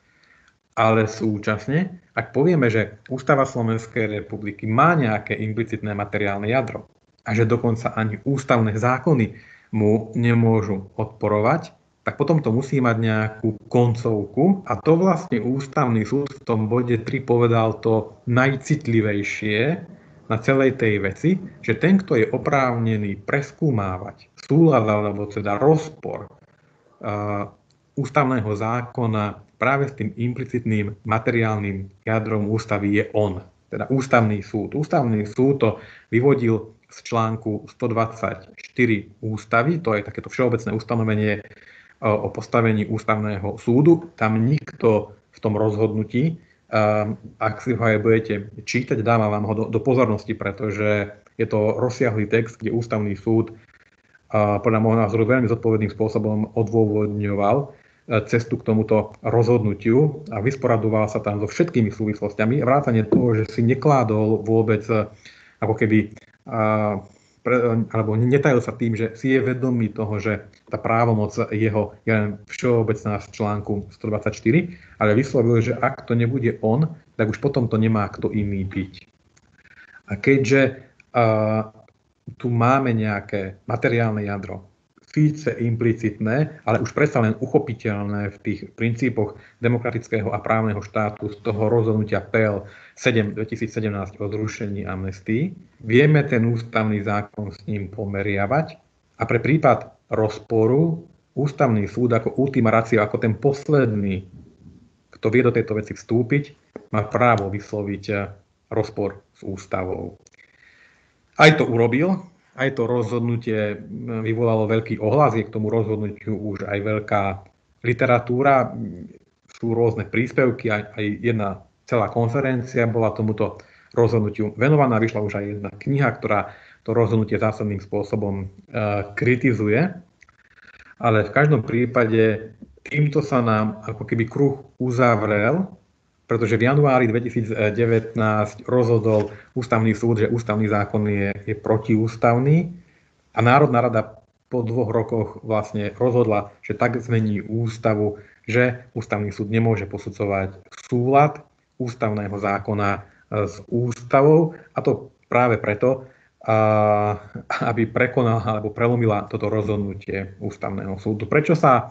[SPEAKER 2] ale súčasne, ak povieme, že ústava Slovenskej republiky má nejaké implicitné materiálne jadro a že dokonca ani ústavné zákony mu nemôžu odporovať, tak potom to musí mať nejakú koncovku. A to vlastne ústavný súd v tom bode tri povedal to najcitlivejšie na celej tej veci, že ten, kto je oprávnený preskúmávať súlad alebo teda rozpor uh, ústavného zákona práve s tým implicitným materiálnym jadrom ústavy, je on, teda ústavný súd. Ústavný súd to vyvodil z článku stodvadsaťštyri ústavy, to je takéto všeobecné ustanovenie o postavení ústavného súdu. Tam nikto v tom rozhodnutí, ak si ho aj budete čítať, dávam vám ho do, do pozornosti, pretože je to rozsiahlý text, kde ústavný súd podľa môjho názoru veľmi zodpovedným spôsobom odôvodňoval cestu k tomuto rozhodnutiu a vysporadoval sa tam so všetkými súvislostiami, vrátane toho, že si nekládol vôbec ako keby alebo netajil sa tým, že si je vedomý toho, že tá právomoc jeho je len všeobecná z článku stodvadsaťštyri, ale vyslovil, že ak to nebude on, tak už potom to nemá kto iný byť. A keďže uh, tu máme nejaké materiálne jadro, síce implicitné, ale už predsa len uchopiteľné v tých princípoch demokratického a právneho štátu z toho rozhodnutia P L sedem dvetisícsedemnásť o zrušení amnestii, vieme ten ústavný zákon s ním pomeriavať a pre prípad rozporu ústavný súd ako ultima ratio, ako ten posledný, kto vie do tejto veci vstúpiť, má právo vysloviť rozpor s ústavou. Aj to urobil. Aj to rozhodnutie vyvolalo veľký ohlas, je k tomu rozhodnutiu už aj veľká literatúra, sú rôzne príspevky, aj, aj jedna celá konferencia bola tomuto rozhodnutiu venovaná, vyšla už aj jedna kniha, ktorá to rozhodnutie zásadným spôsobom uh, kritizuje. Ale v každom prípade týmto sa nám ako keby kruh uzavrel, pretože v januári dvetisícdevätnásť rozhodol ústavný súd, že ústavný zákon je, je protiústavný a Národná rada po dvoch rokoch vlastne rozhodla, že tak zmení ústavu, že ústavný súd nemôže posudzovať súlad ústavného zákona s ústavou, a to práve preto, aby prekonala alebo prelomila toto rozhodnutie ústavného súdu. Prečo sa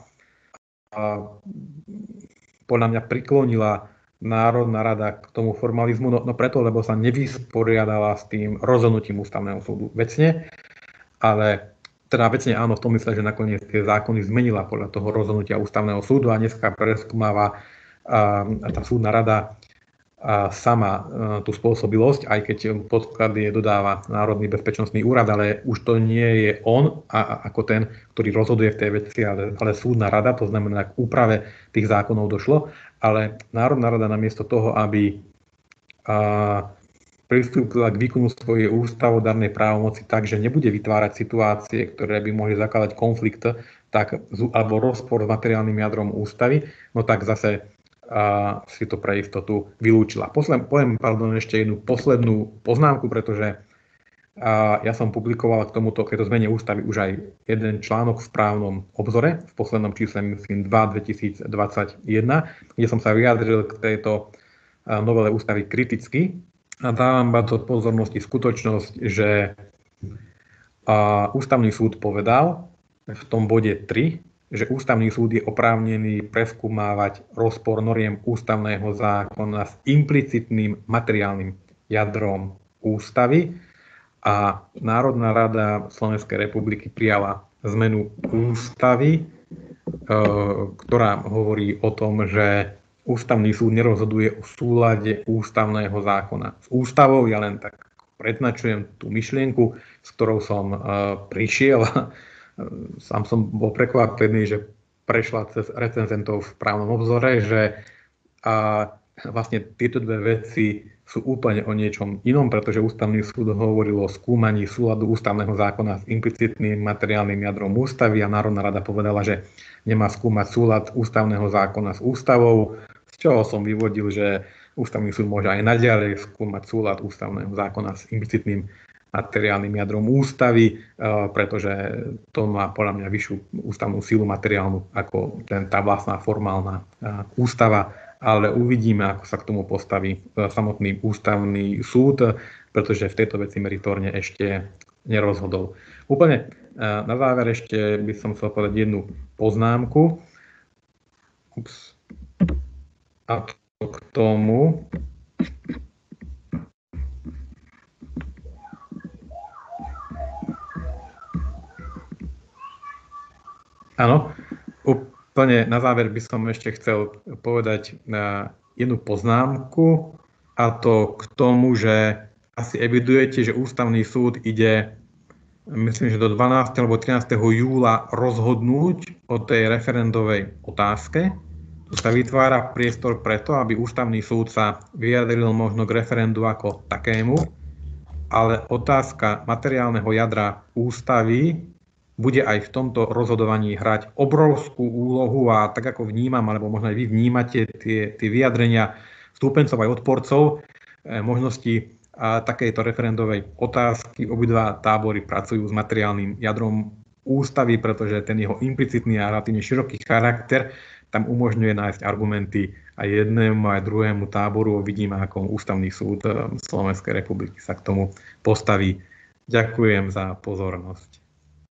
[SPEAKER 2] podľa mňa priklonila Národná rada k tomu formalizmu? No, no preto, lebo sa nevysporiadala s tým rozhodnutím ústavného súdu vecne, ale teda vecne áno, v tom mysle, že nakoniec tie zákony zmenila podľa toho rozhodnutia ústavného súdu a dneska preskúmava tá súdna rada sama tú spôsobilosť, aj keď podklady dodáva Národný bezpečnostný úrad, ale už to nie je on a, ako ten, ktorý rozhoduje v tej veci, ale, ale súdna rada, to znamená, k úprave tých zákonov došlo, ale Národná rada namiesto toho, aby a, pristúpila k výkonu svojej ústavodárnej právomoci tak, že nebude vytvárať situácie, ktoré by mohli zakladať konflikt tak, alebo rozpor s materiálnym jadrom ústavy, no tak zase a si to pre istotu vylúčila. Posled, poviem pardon, ešte jednu poslednú poznámku, pretože a ja som publikoval k tomuto, keď to zmene ústavy, už aj jeden článok v správnom obzore, v poslednom čísle, myslím, dva dvetisícdvadsaťjeden, kde som sa vyjadril k tejto novele ústavy kriticky a dávam do pozornosti skutočnosť, že a ústavný súd povedal v tom bode tri, že ústavný súd je oprávnený preskúmávať rozpor noriem ústavného zákona s implicitným materiálnym jadrom ústavy a Národná rada Slovenskej republiky prijala zmenu ústavy, ktorá hovorí o tom, že ústavný súd nerozhoduje o súlade ústavného zákona s ústavou. Ja len tak predznačujem tú myšlienku, s ktorou som prišiel. Sám som bol prekvapený, že prešla cez recenzentov v právnom obzore, že a vlastne tieto dve veci sú úplne o niečom inom, pretože ústavný súd hovoril o skúmaní súladu ústavného zákona s implicitným materiálnym jadrom ústavy a Národná rada povedala, že nemá skúmať súlad ústavného zákona s ústavou, z čoho som vyvodil, že ústavný súd môže aj naďalej skúmať súlad ústavného zákona s implicitným materiálnym jadrom ústavy, pretože to má podľa mňa vyššiu ústavnú sílu materiálnu ako ten, tá vlastná formálna ústava, ale uvidíme, ako sa k tomu postaví samotný ústavný súd, pretože v tejto veci meritorne ešte nerozhodol. Úplne na záver ešte by som chcel povedať jednu poznámku. Ups. A to k tomu... Áno, úplne na záver by som ešte chcel povedať jednu poznámku, a to k tomu, že asi evidujete, že ústavný súd ide, myslím, že do dvanásteho alebo trinásteho júla rozhodnúť o tej referendovej otázke. Tu sa vytvára priestor preto, aby ústavný súd sa vyjadril možno k referendu ako takému, ale otázka materiálneho jadra ústavy bude aj v tomto rozhodovaní hrať obrovskú úlohu a tak ako vnímam, alebo možno aj vy vnímate tie, tie vyjadrenia vstúpencov aj odporcov možnosti a takejto referendovej otázky. Obidva tábory pracujú s materiálnym jadrom ústavy, pretože ten jeho implicitný a relatívne široký charakter tam umožňuje nájsť argumenty aj jednému, aj druhému táboru. Vidíme, ako ústavný súd Slovenskej republiky sa k tomu postaví. Ďakujem za pozornosť.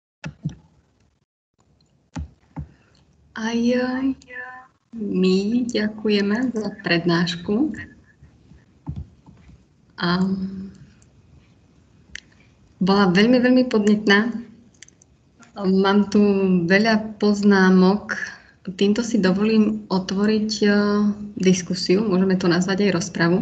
[SPEAKER 1] Aj my ďakujeme za prednášku. A bola veľmi, veľmi podnetná. Mám tu veľa poznámok. Týmto si dovolím otvoriť diskusiu, môžeme to nazvať aj rozpravu.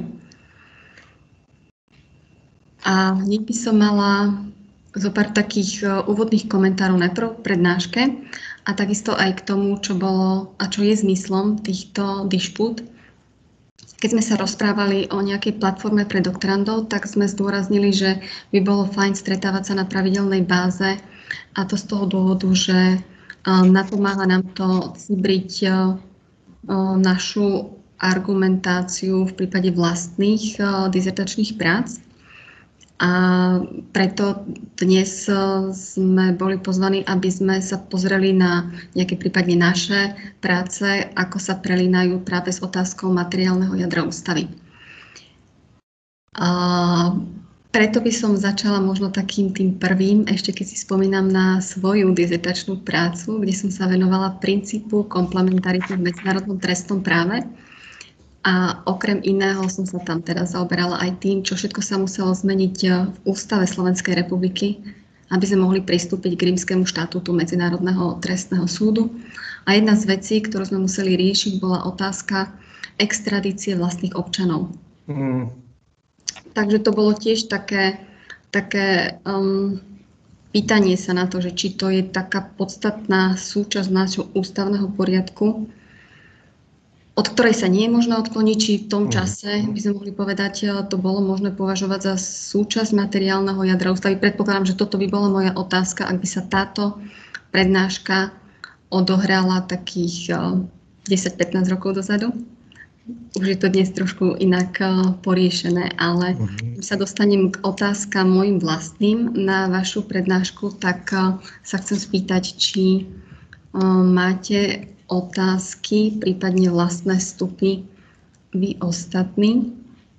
[SPEAKER 1] A hneď by som mala zo pár takých úvodných komentárov najprv k prednáške a takisto aj k tomu, čo bolo a čo je zmyslom týchto dišpút. Keď sme sa rozprávali o nejakej platforme pre doktorandov, tak sme zdôraznili, že by bolo fajn stretávať sa na pravidelnej báze, a to z toho dôvodu, že napomáha nám to cibriť našu argumentáciu v prípade vlastných dizertačných prác. A preto dnes sme boli pozvaní, aby sme sa pozreli na nejaké prípadne naše práce, ako sa prelínajú práve s otázkou materiálneho jadra ústavy. A preto by som začala možno takým tým prvým, ešte keď si spomínam na svoju dizertačnú prácu, kde som sa venovala princípu komplementarity v medzinárodnom trestnom práve. A okrem iného som sa tam teda zaoberala aj tým, čo všetko sa muselo zmeniť v ústave Slovenskej republiky, aby sme mohli pristúpiť k Rímskemu štatútu Medzinárodného trestného súdu. A jedna z vecí, ktorú sme museli riešiť, bola otázka extradície vlastných občanov. Mm. Takže to bolo tiež také, také um, pýtanie sa na to, že či to je taká podstatná súčasť nášho ústavného poriadku, od ktorej sa nie je možné odkloniť, či v tom čase, by sme mohli povedať, to bolo možné považovať za súčasť materiálneho jadra ústavy. Predpokladám, že toto by bola moja otázka, ak by sa táto prednáška odohrala takých desať pätnásť rokov dozadu. Už je to dnes trošku inak poriešené, ale keď sa dostanem k otázkam mojim vlastným na vašu prednášku, tak sa chcem spýtať, či máte otázky, prípadne vlastné vstupy vy ostatní.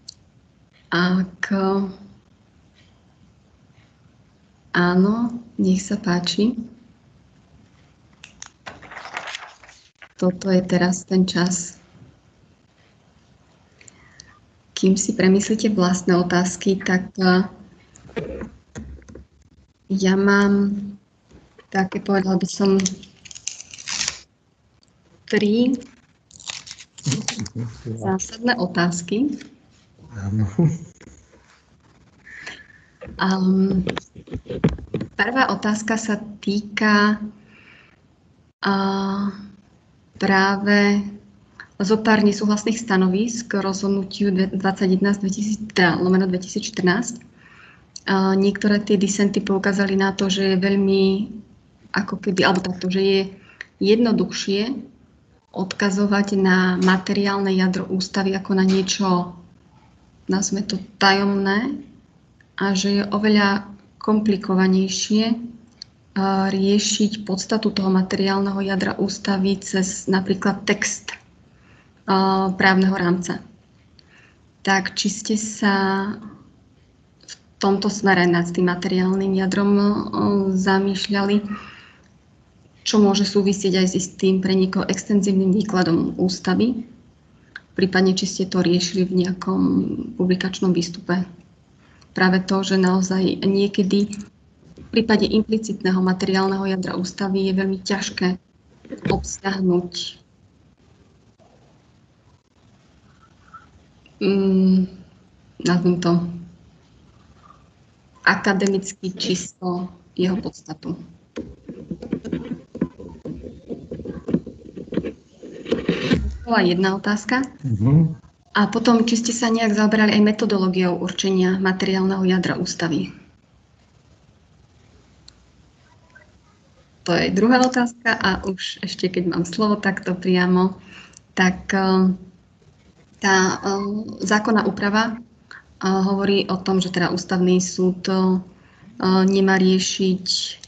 [SPEAKER 1] Ak áno, nech sa páči. Toto je teraz ten čas. Kým si premyslíte vlastné otázky, tak ja mám také, povedala by som, tri zásadné otázky. Um, prvá otázka sa týka uh, práve zo pár nesúhlasných stanovísk k rozhodnutiu dvadsaťjeden z dvetisíc, lomeno dvetisícštrnásť. Uh, niektoré tie disenty poukázali na to, že je veľmi, ako keby, alebo takto, že je jednoduchšie odkazovať na materiálne jadro ústavy ako na niečo, nazvime to tajomné, a že je oveľa komplikovanejšie uh, riešiť podstatu toho materiálneho jadra ústavy cez napríklad text uh, právneho rámca. Tak či ste sa v tomto smere nad tým materiálnym jadrom uh, zamýšľali, čo môže súvisieť aj s istým pre niekoho extenzívnym výkladom ústavy, prípadne či ste to riešili v nejakom publikačnom výstupe. Práve to, že naozaj niekedy v prípade implicitného materiálneho jadra ústavy je veľmi ťažké obsiahnuť um, nazvem to akademicky čisto jeho podstatu. Bola jedna otázka. Uh-huh. A potom, či ste sa nejak zaoberali aj metodológiou určenia materiálneho jadra ústavy. To je druhá otázka a už ešte keď mám slovo takto priamo, tak tá zákonná úprava hovorí o tom, že teda ústavný súd nemá riešiť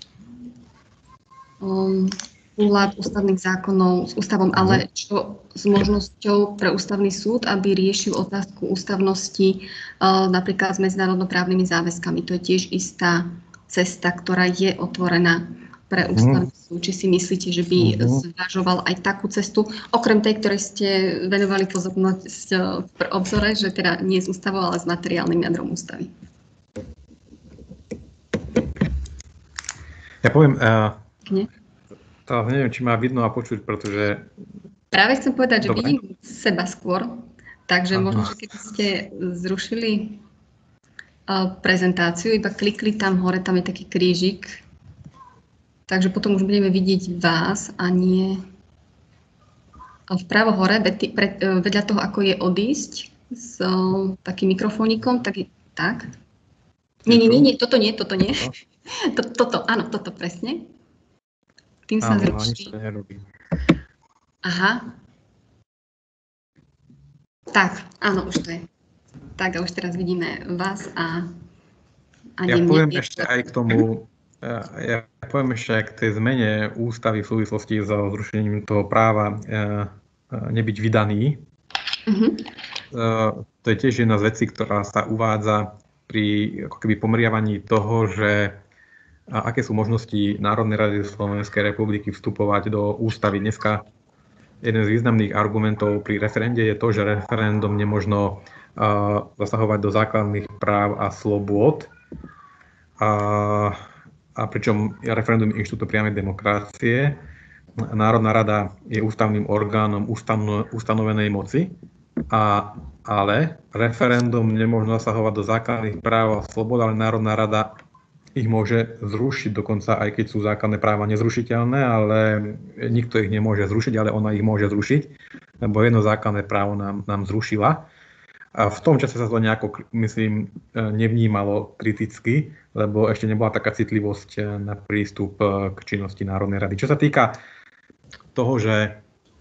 [SPEAKER 1] súlad ústavných zákonov s ústavom, ale čo s možnosťou pre ústavný súd, aby riešil otázku ústavnosti uh, napríklad s medzinárodnoprávnymi záväzkami. To je tiež istá cesta, ktorá je otvorená pre ústavný súd. Či si myslíte, že by zvažoval aj takú cestu, okrem tej, ktorej ste venovali pozornosť v obzore, že teda nie s ústavou, ale s materiálnym jadrom ústavy?
[SPEAKER 2] Ja poviem... Uh... Nie? To neviem, či má vidno a počuť, pretože...
[SPEAKER 1] Práve chcem povedať, že Dobre. Vidím seba skôr, takže Aha. možno, že keby ste zrušili uh, prezentáciu, iba klikli tam hore, tam je taký krížik, takže potom už budeme vidieť vás a nie... Vpravo hore, vedľa toho, ako je odísť s uh, takým mikrofónikom, tak je tak. Nie, nie, nie, nie, toto nie, toto nie. To, toto, áno, toto presne. Tým sa
[SPEAKER 2] Áno,
[SPEAKER 1] zruší.
[SPEAKER 2] Ani sa nerobí.
[SPEAKER 1] Aha. Tak, áno, už to je. Tak a už teraz vidíme vás a... a
[SPEAKER 2] ja poviem mňa. ešte aj k tomu, ja poviem ešte aj k tej zmene ústavy v súvislosti so zrušením toho práva nebyť vydaný. Uh-huh. to je tiež jedna z vecí, ktorá sa uvádza pri ako keby pomeriavaní toho, že aké sú možnosti Národnej rady Slovenskej republiky vstupovať do ústavy. Dneska jeden z významných argumentov pri referende je to, že referendum nemožno uh, zasahovať do základných práv a slobôd. A, a pričom referendum je inštitút priamej demokracie. Národná rada je ústavným orgánom ustano, ustanovenej moci, a, ale referendum nemožno zasahovať do základných práv a slobôd, ale Národná rada ich môže zrušiť, dokonca aj keď sú základné práva nezrušiteľné, ale nikto ich nemôže zrušiť, ale ona ich môže zrušiť, lebo jedno základné právo nám, nám zrušila. A v tom čase sa to nejako, myslím, nevnímalo kriticky, lebo ešte nebola taká citlivosť na prístup k činnosti Národnej rady. Čo sa týka toho, že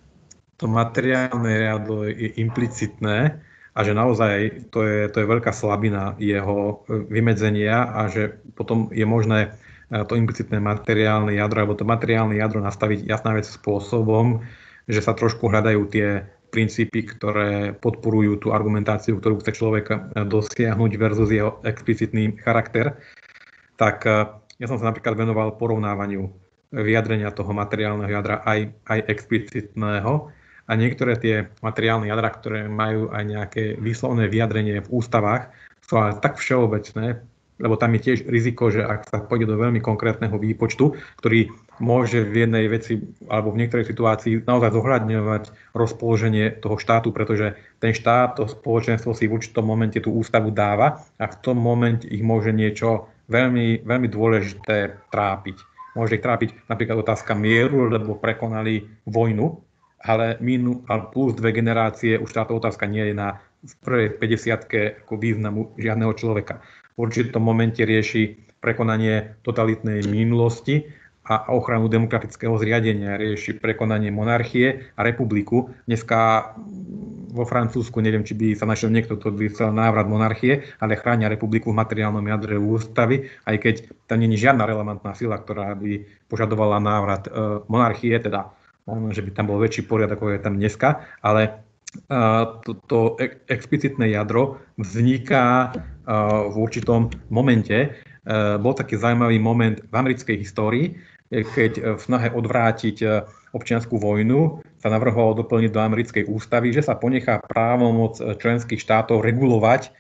[SPEAKER 2] to materiálne riadlo je implicitné, a že naozaj to je, to je veľká slabina jeho vymedzenia a že potom je možné to implicitné materiálne jadro alebo to materiálne jadro nastaviť jasná vec spôsobom, že sa trošku hľadajú tie princípy, ktoré podporujú tú argumentáciu, ktorú chce človek dosiahnuť versus jeho explicitný charakter. Tak ja som sa napríklad venoval porovnávaniu vyjadrenia toho materiálneho jadra aj, aj explicitného. A niektoré tie materiálne jadra, ktoré majú aj nejaké výslovné vyjadrenie v ústavách, sú ale tak všeobecné, lebo tam je tiež riziko, že ak sa pôjde do veľmi konkrétneho výpočtu, ktorý môže v jednej veci alebo v niektorej situácii naozaj zohľadňovať rozpoloženie toho štátu, pretože ten štát, to spoločenstvo si v určitom momente tú ústavu dáva a v tom momente ich môže niečo veľmi, veľmi dôležité trápiť. Môže ich trápiť napríklad otázka mieru, lebo prekonali vojnu, ale minus, plus dve generácie, už táto otázka nie je na v prvej päťdesiatke ako významu žiadneho človeka. V určitom momente rieši prekonanie totalitnej minulosti a ochranu demokratického zriadenia, rieši prekonanie monarchie a republiku. Dneska vo Francúzsku, neviem, či by sa našiel niekto, kto by chcel návrat monarchie, ale chránia republiku v materiálnom jadre ústavy, aj keď tam nie je žiadna relevantná sila, ktorá by požadovala návrat e, monarchie, teda možno, že by tam bol väčší poriadok, ako je tam dneska, ale uh, to, to explicitné jadro vzniká uh, v určitom momente. Uh, bol taký zaujímavý moment v americkej histórii, keď v snahe odvrátiť občiansku vojnu sa navrhovalo doplniť do americkej ústavy, že sa ponechá právomoc členských štátov regulovať,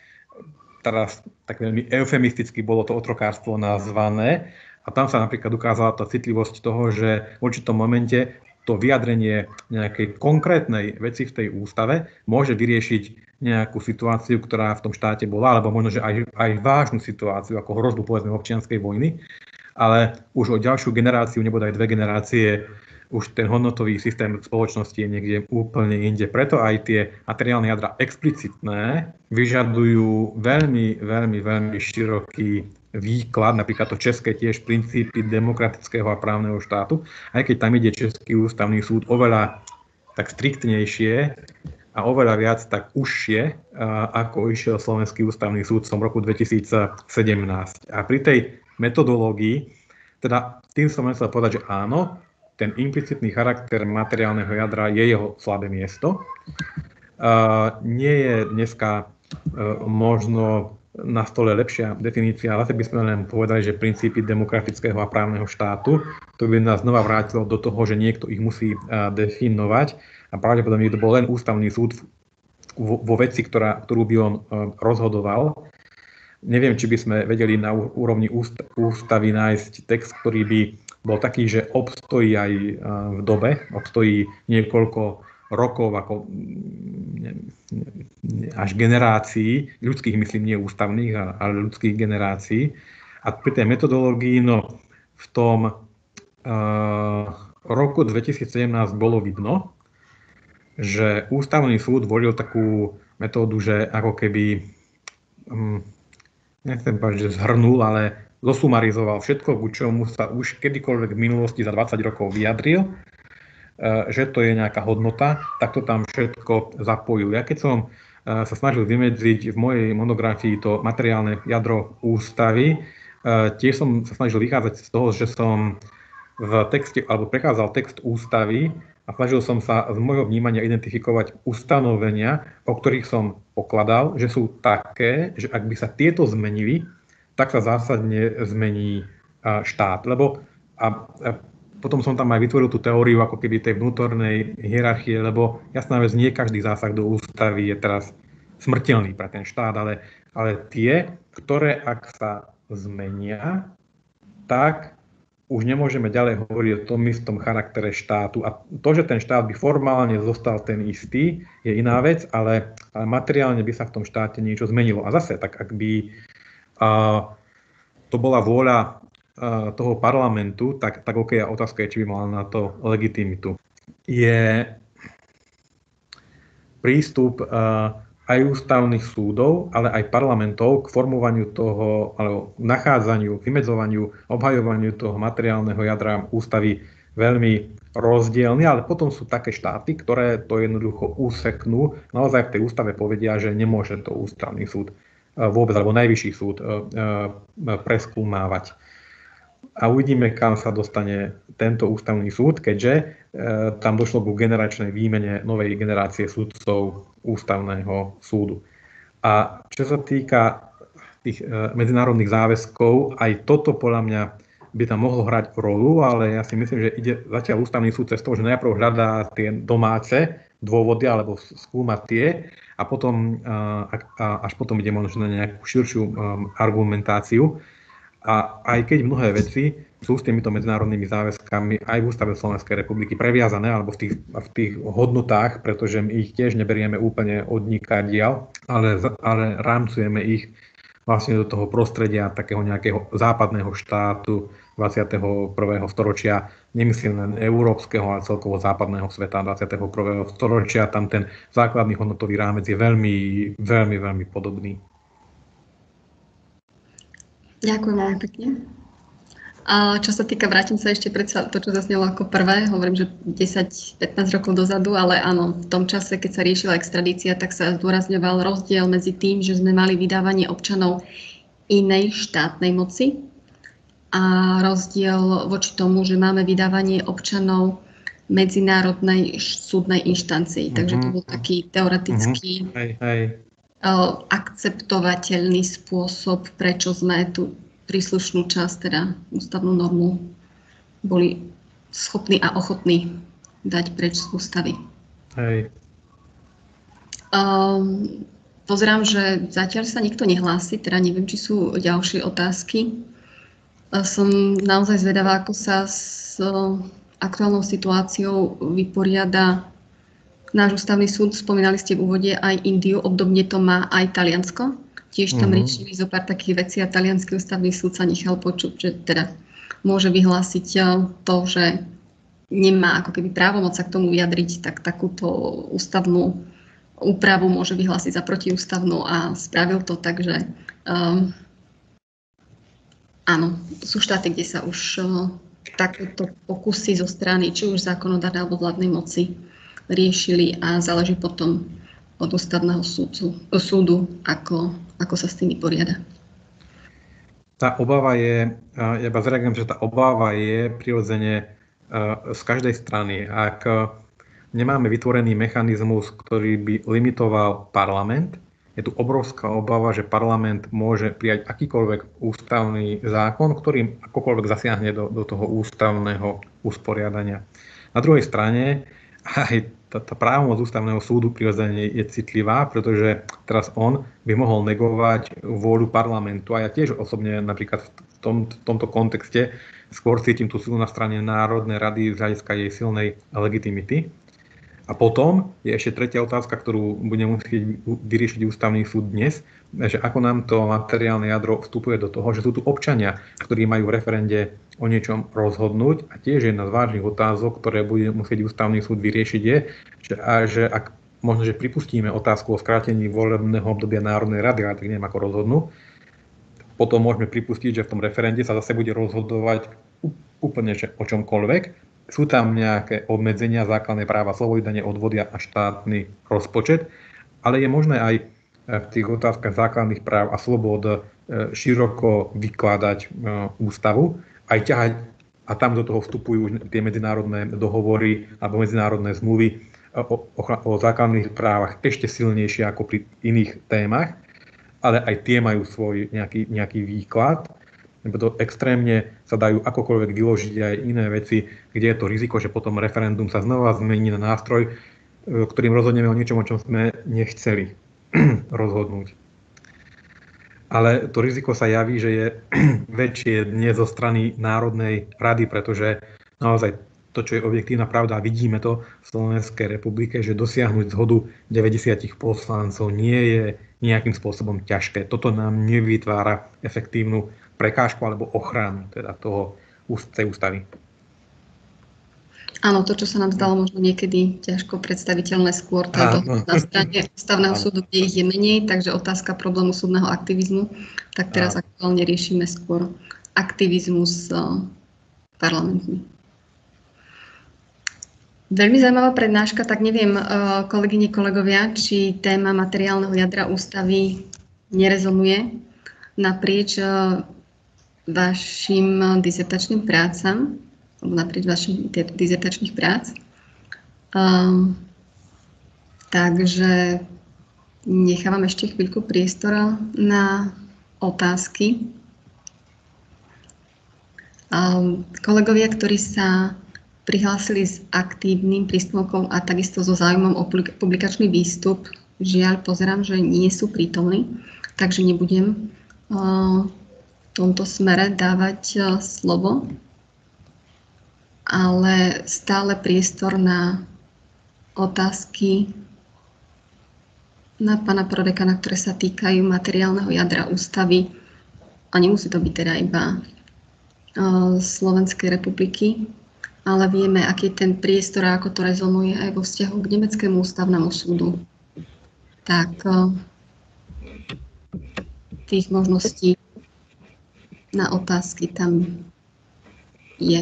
[SPEAKER 2] teraz tak veľmi eufemisticky bolo to otrokárstvo nazvané, a tam sa napríklad ukázala tá citlivosť toho, že v určitom momente to vyjadrenie nejakej konkrétnej veci v tej ústave môže vyriešiť nejakú situáciu, ktorá v tom štáte bola, alebo možno, že aj, aj vážnu situáciu, ako hrozbu povedzme občianskej vojny, ale už o ďalšiu generáciu, nebo aj dve generácie, už ten hodnotový systém spoločnosti je niekde úplne inde. Preto aj tie materiálne jadra explicitné vyžadujú veľmi, veľmi, veľmi široký výklad, napríklad to české tiež princípy demokratického a právneho štátu, aj keď tam ide Český ústavný súd oveľa tak striktnejšie a oveľa viac tak užšie, ako išiel Slovenský ústavný súd v roku dvetisícsedemnásť. A pri tej metodológii, teda tým som chcel povedať, že áno, ten implicitný charakter materiálneho jadra je jeho slabé miesto. Nie je dneska možno na stole lepšia definícia, ale by sme len povedali, že princípy demokratického a právneho štátu, to by nás znova vrátilo do toho, že niekto ich musí definovať a pravdepodobne to bol len ústavný súd vo veci, ktorá, ktorú by on rozhodoval. Neviem, či by sme vedeli na úrovni ústavy nájsť text, ktorý by bol taký, že obstojí aj v dobe, obstojí niekoľko rokov, ako až generácií, ľudských myslím, nie ústavných, ale ľudských generácií. A pri tej metodológii, no v tom uh, roku dvetisícsedemnásť bolo vidno, že ústavný súd volil takú metódu, že ako keby, um, nechcem povedať, že zhrnul, ale zosumarizoval všetko, k čomu sa už kedykoľvek v minulosti za dvadsať rokov vyjadril, že to je nejaká hodnota, tak to tam všetko zapojil. Ja keď som sa snažil vymedziť v mojej monografii to materiálne jadro ústavy, tiež som sa snažil vychádzať z toho, že som v texte, alebo prekázal text ústavy a snažil som sa z môjho vnímania identifikovať ustanovenia, o ktorých som pokladal, že sú také, že ak by sa tieto zmenili, tak sa zásadne zmení štát. Lebo a, a potom som tam aj vytvoril tú teóriu ako keby tej vnútornej hierarchie, lebo jasná vec, nie každý zásah do ústavy je teraz smrteľný pre ten štát, ale, ale tie, ktoré ak sa zmenia, tak už nemôžeme ďalej hovoriť o tom istom charaktere štátu. A to, že ten štát by formálne zostal ten istý, je iná vec, ale, ale materiálne by sa v tom štáte niečo zmenilo. A zase, tak ak by a, to bola vôľa a, toho parlamentu, tak, tak ok, a otázka je, či by mala na to legitimitu. Je prístup a, aj ústavných súdov, ale aj parlamentov k formovaniu toho, alebo nachádzaniu, vymedzovaniu, obhajovaniu toho materiálneho jadra ústavy veľmi rozdielny, ale potom sú také štáty, ktoré to jednoducho úseknú. Naozaj v tej ústave povedia, že nemôže to ústavný súd vôbec, alebo najvyšší súd preskúmávať. A uvidíme, kam sa dostane tento ústavný súd, keďže e, tam došlo ku generačnej výmene novej generácie súdcov ústavného súdu. A čo sa týka tých e, medzinárodných záväzkov, aj toto podľa mňa by tam mohlo hrať rolu, ale ja si myslím, že ide zatiaľ ústavný súd cez to, že najprv hľadá tie domáce dôvody alebo skúma tie a potom a, a, až potom ide možno na nejakú širšiu um, argumentáciu. A aj keď mnohé veci sú s týmito medzinárodnými záväzkami aj v ústave Slovenskej republiky previazané alebo v tých, v tých hodnotách, pretože my ich tiež neberieme úplne od nikadiaľ, ale, ale rámcujeme ich vlastne do toho prostredia takého nejakého západného štátu dvadsiateho prvého storočia, nemyslím len európskeho, ale celkovo západného sveta dvadsiateho prvého storočia. Tam ten základný hodnotový rámec je veľmi, veľmi, veľmi podobný.
[SPEAKER 1] Ďakujem veľmi pekne. A čo sa týka, vrátim sa ešte predsa to, čo zaznelo ako prvé, hovorím, že desať pätnásť rokov dozadu, ale áno, v tom čase, keď sa riešila extradícia, tak sa zdôrazňoval rozdiel medzi tým, že sme mali vydávanie občanov inej štátnej moci a rozdiel voči tomu, že máme vydávanie občanov medzinárodnej súdnej inštancii. Mm-hmm. Takže to bol taký teoretický mm-hmm. hej, hej. akceptovateľný spôsob, prečo sme tu príslušnú časť, teda ústavnú normu, boli schopní a ochotní dať preč z ústavy.
[SPEAKER 2] Hej.
[SPEAKER 1] Um, pozerám, že zatiaľ sa nikto nehlási, teda neviem, či sú ďalšie otázky. Uh, som naozaj zvedavá, ako sa s uh, aktuálnou situáciou vyporiada náš ústavný súd. Spomínali ste v úvode aj Indiu, obdobne to má aj Taliansko. Tiež tam mm-hmm. riešili zo pár takých vecí a taliansky ústavný súd sa nechal počuť, že teda môže vyhlásiť to, že nemá ako keby právomoc sa k tomu vyjadriť, tak takúto ústavnú úpravu môže vyhlásiť za protiústavnú a spravil to tak, že um, áno, sú štáty, kde sa už uh, takéto pokusy zo strany či už zákonodárnej alebo vládnej moci riešili a záleží potom od ústavného súdu, súdu ako, ako sa s tým vyporiada.
[SPEAKER 2] Tá obava je, ja iba zareagujem, že tá obava je prirodzene z každej strany. Ak nemáme vytvorený mechanizmus, ktorý by limitoval parlament, je tu obrovská obava, že parlament môže prijať akýkoľvek ústavný zákon, ktorým akokoľvek zasiahne do, do toho ústavného usporiadania. Na druhej strane aj tá, tá právomoc ústavného súdu prirodzene je citlivá, pretože teraz on by mohol negovať vôľu parlamentu. A ja tiež osobne napríklad v, tom, v tomto kontexte skôr cítim tú silu na strane Národnej rady z hľadiska jej silnej legitimity. A potom je ešte tretia otázka, ktorú bude musieť vyriešiť ústavný súd dnes, že ako nám to materiálne jadro vstupuje do toho, že sú tu občania, ktorí majú v referende o niečom rozhodnúť a tiež jedna z vážnych otázok, ktoré bude musieť ústavný súd vyriešiť je, že, a že ak možno, že pripustíme otázku o skrátení volebného obdobia Národnej rady, ale tak neviem, ako rozhodnú, potom môžeme pripustiť, že v tom referende sa zase bude rozhodovať úplne že o čomkoľvek. Sú tam nejaké obmedzenia, základné práva, slobody, odvody a štátny rozpočet, ale je možné aj v tých otázkach základných práv a slobod široko vykladať ústavu, aj ťahať a tam do toho vstupujú tie medzinárodné dohovory alebo medzinárodné zmluvy o, o, o základných právach ešte silnejšie ako pri iných témach, ale aj tie majú svoj nejaký, nejaký výklad. To extrémne sa dajú akokoľvek vyložiť aj iné veci, kde je to riziko, že potom referendum sa znova zmení na nástroj, ktorým rozhodneme o niečom, o čom sme nechceli rozhodnúť. Ale to riziko sa javí, že je väčšie dnes zo strany Národnej rady, pretože naozaj to, čo je objektívna pravda, a vidíme to v Slovenskej republike, že dosiahnuť zhodu deväťdesiat poslancov nie je nejakým spôsobom ťažké. Toto nám nevytvára efektívnu prekážku alebo ochranu teda toho, tej ústavy.
[SPEAKER 1] Áno, to, čo sa nám zdalo možno niekedy ťažko predstaviteľné skôr, to je to na strane ústavného súdu, kde ich je menej, takže otázka problému súdneho aktivizmu, tak teraz Áno. aktuálne riešime skôr aktivizmus parlamentný. Veľmi zaujímavá prednáška, tak neviem, kolegyne, kolegovia, či téma materiálneho jadra ústavy nerezonuje naprieč vašim dizertačným prácam, alebo naprieč vašich dizertačných prác. Um, takže nechávam ešte chvíľku priestora na otázky. Um, kolegovia, ktorí sa prihlásili s aktívnym príspevkom a takisto so záujmom o publikačný výstup, žiaľ, pozerám, že nie sú prítomní, takže nebudem uh, v tomto smere dávať uh, slovo. Ale stále priestor na otázky na pána prodekana, ktoré sa týkajú materiálneho jadra ústavy. A nemusí to byť teda iba uh, Slovenskej republiky, ale vieme, aký je ten priestor a ako to rezonuje aj vo vzťahu k nemeckému ústavnému súdu. Tak uh, tých možností na otázky tam je.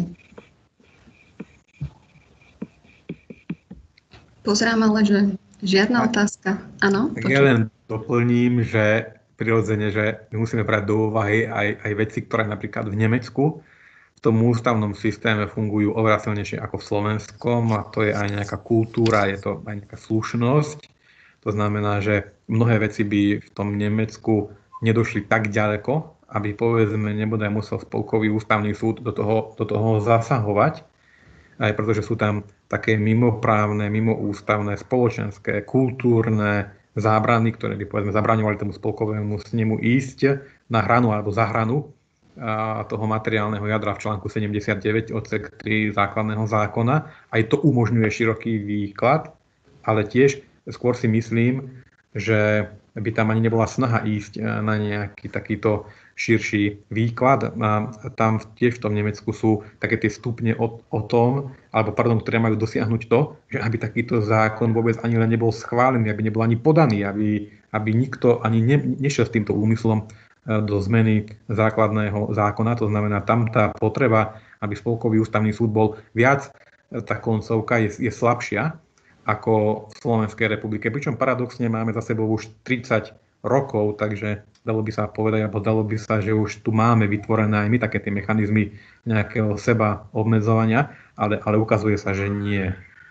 [SPEAKER 1] Pozerám, ale že žiadna otázka. Áno?
[SPEAKER 2] Tak ja len doplním, že prirodzene, že my musíme brať do úvahy aj, aj veci, ktoré napríklad v Nemecku v tom ústavnom systéme fungujú oveľa silnejšie ako v Slovenskom, a to je aj nejaká kultúra, je to aj nejaká slušnosť. To znamená, že mnohé veci by v tom Nemecku nedošli tak ďaleko, aby povedzme nebodaj musel spolkový ústavný súd do toho, do toho zasahovať, aj pretože sú tam také mimoprávne, mimoústavné, spoločenské, kultúrne zábrany, ktoré by povedzme zabraňovali tomu spolkovému snemu ísť na hranu alebo za hranu toho materiálneho jadra v článku sedemdesiatdeväť odsek tri základného zákona. Aj to umožňuje široký výklad, ale tiež skôr si myslím, že by tam ani nebola snaha ísť na nejaký takýto širší výklad. A tam tiež v tom Nemecku sú také tie stupne o, o tom, alebo pardon, ktoré majú dosiahnuť to, že aby takýto zákon vôbec ani len nebol schválený, aby nebol ani podaný, aby, aby nikto ani ne, nešiel s týmto úmyslom do zmeny základného zákona. To znamená, tam tá potreba, aby spolkový ústavný súd bol viac, tá koncovka je, je slabšia ako v Slovenskej republike. Pričom paradoxne máme za sebou už tridsať rokov, takže dalo by sa povedať, alebo dalo by sa, že už tu máme vytvorené aj my také tie mechanizmy nejakého seba obmedzovania, ale, ale ukazuje sa, že nie.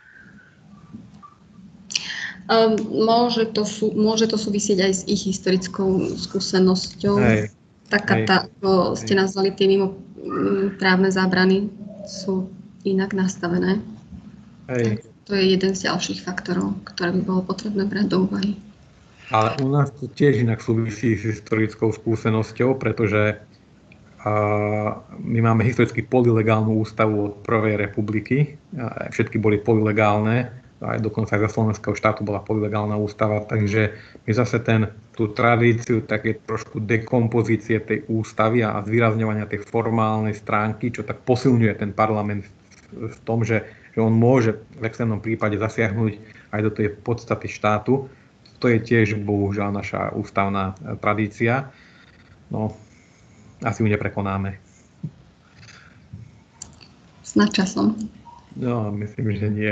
[SPEAKER 1] Um, môže, to sú, môže to súvisieť aj s ich historickou skúsenosťou. Hej, Taká hej, tá, ako ste nazvali, tie mimo právne zábrany sú inak nastavené. Hej. To je jeden z ďalších faktorov, ktoré by bolo potrebné brať do úvahy.
[SPEAKER 2] Ale u nás to tiež inak súvisí s historickou skúsenosťou, pretože uh, my máme historicky polylegálnu ústavu od prvej republiky. Uh, všetky boli polylegálne, aj dokonca aj za slovenského štátu bola polylegálna ústava, takže my zase ten, tú tradíciu také trošku dekompozície tej ústavy a zvýrazňovania tej formálnej stránky, čo tak posilňuje ten parlament v, v tom, že, že on môže v extrémnom prípade zasiahnuť aj do tej podstaty štátu. To je tiež bohužiaľ naša ústavná tradícia. No, asi ju neprekonáme.
[SPEAKER 1] Snad časom.
[SPEAKER 2] No, myslím, že nie.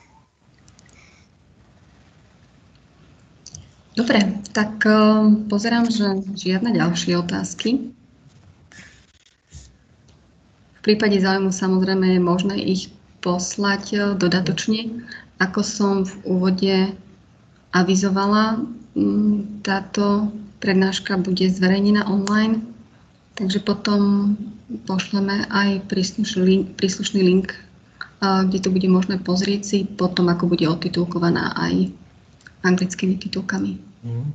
[SPEAKER 1] Dobre, tak uh, pozerám, že žiadne ďalšie otázky. V prípade záujmu samozrejme je možné ich poslať dodatočne. Ako som v úvode avizovala, táto prednáška bude zverejnená online, takže potom pošleme aj príslušný link, príslušný link, kde to bude možné pozrieť si potom, ako bude odtitulkovaná aj anglickými titulkami. Mm.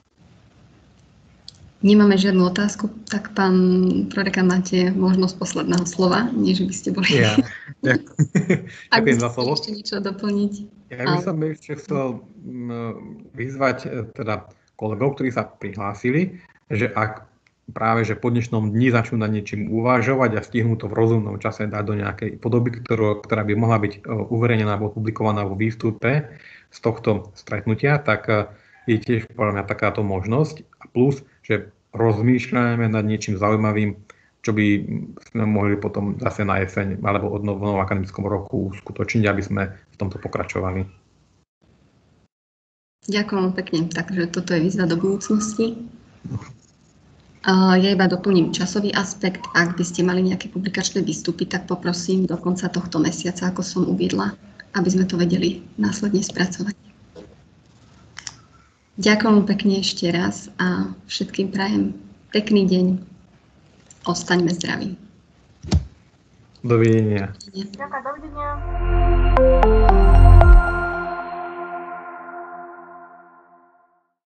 [SPEAKER 1] Nemáme žiadnu otázku, tak pán prodekan, máte možnosť posledného slova, nie že by ste boli... Ja, ak by ste ešte niečo doplniť.
[SPEAKER 2] Ja by som ešte chcel vyzvať teda kolegov, ktorí sa prihlásili, že ak práve že po dnešnom dni začnú nad niečím uvažovať a stihnú to v rozumnom čase dať do nejakej podoby, ktorú, ktorá by mohla byť uverejnená alebo publikovaná vo výstupe z tohto stretnutia, tak je tiež podľa mňa takáto možnosť. A plus, že rozmýšľame nad niečím zaujímavým, čo by sme mohli potom zase na jeseň alebo od novom akademickom roku uskutočniť, aby sme v tomto pokračovali.
[SPEAKER 1] Ďakujem pekne. Takže toto je výzva do budúcnosti. Ja iba doplním časový aspekt. Ak by ste mali nejaké publikačné výstupy, tak poprosím do konca tohto mesiaca, ako som uviedla, aby sme to vedeli následne spracovať. Ďakujem pekne ešte raz a všetkým prajem pekný deň. Ostaňme zdraví.
[SPEAKER 2] Dovidenia.
[SPEAKER 3] Ďakujem, dovidenia.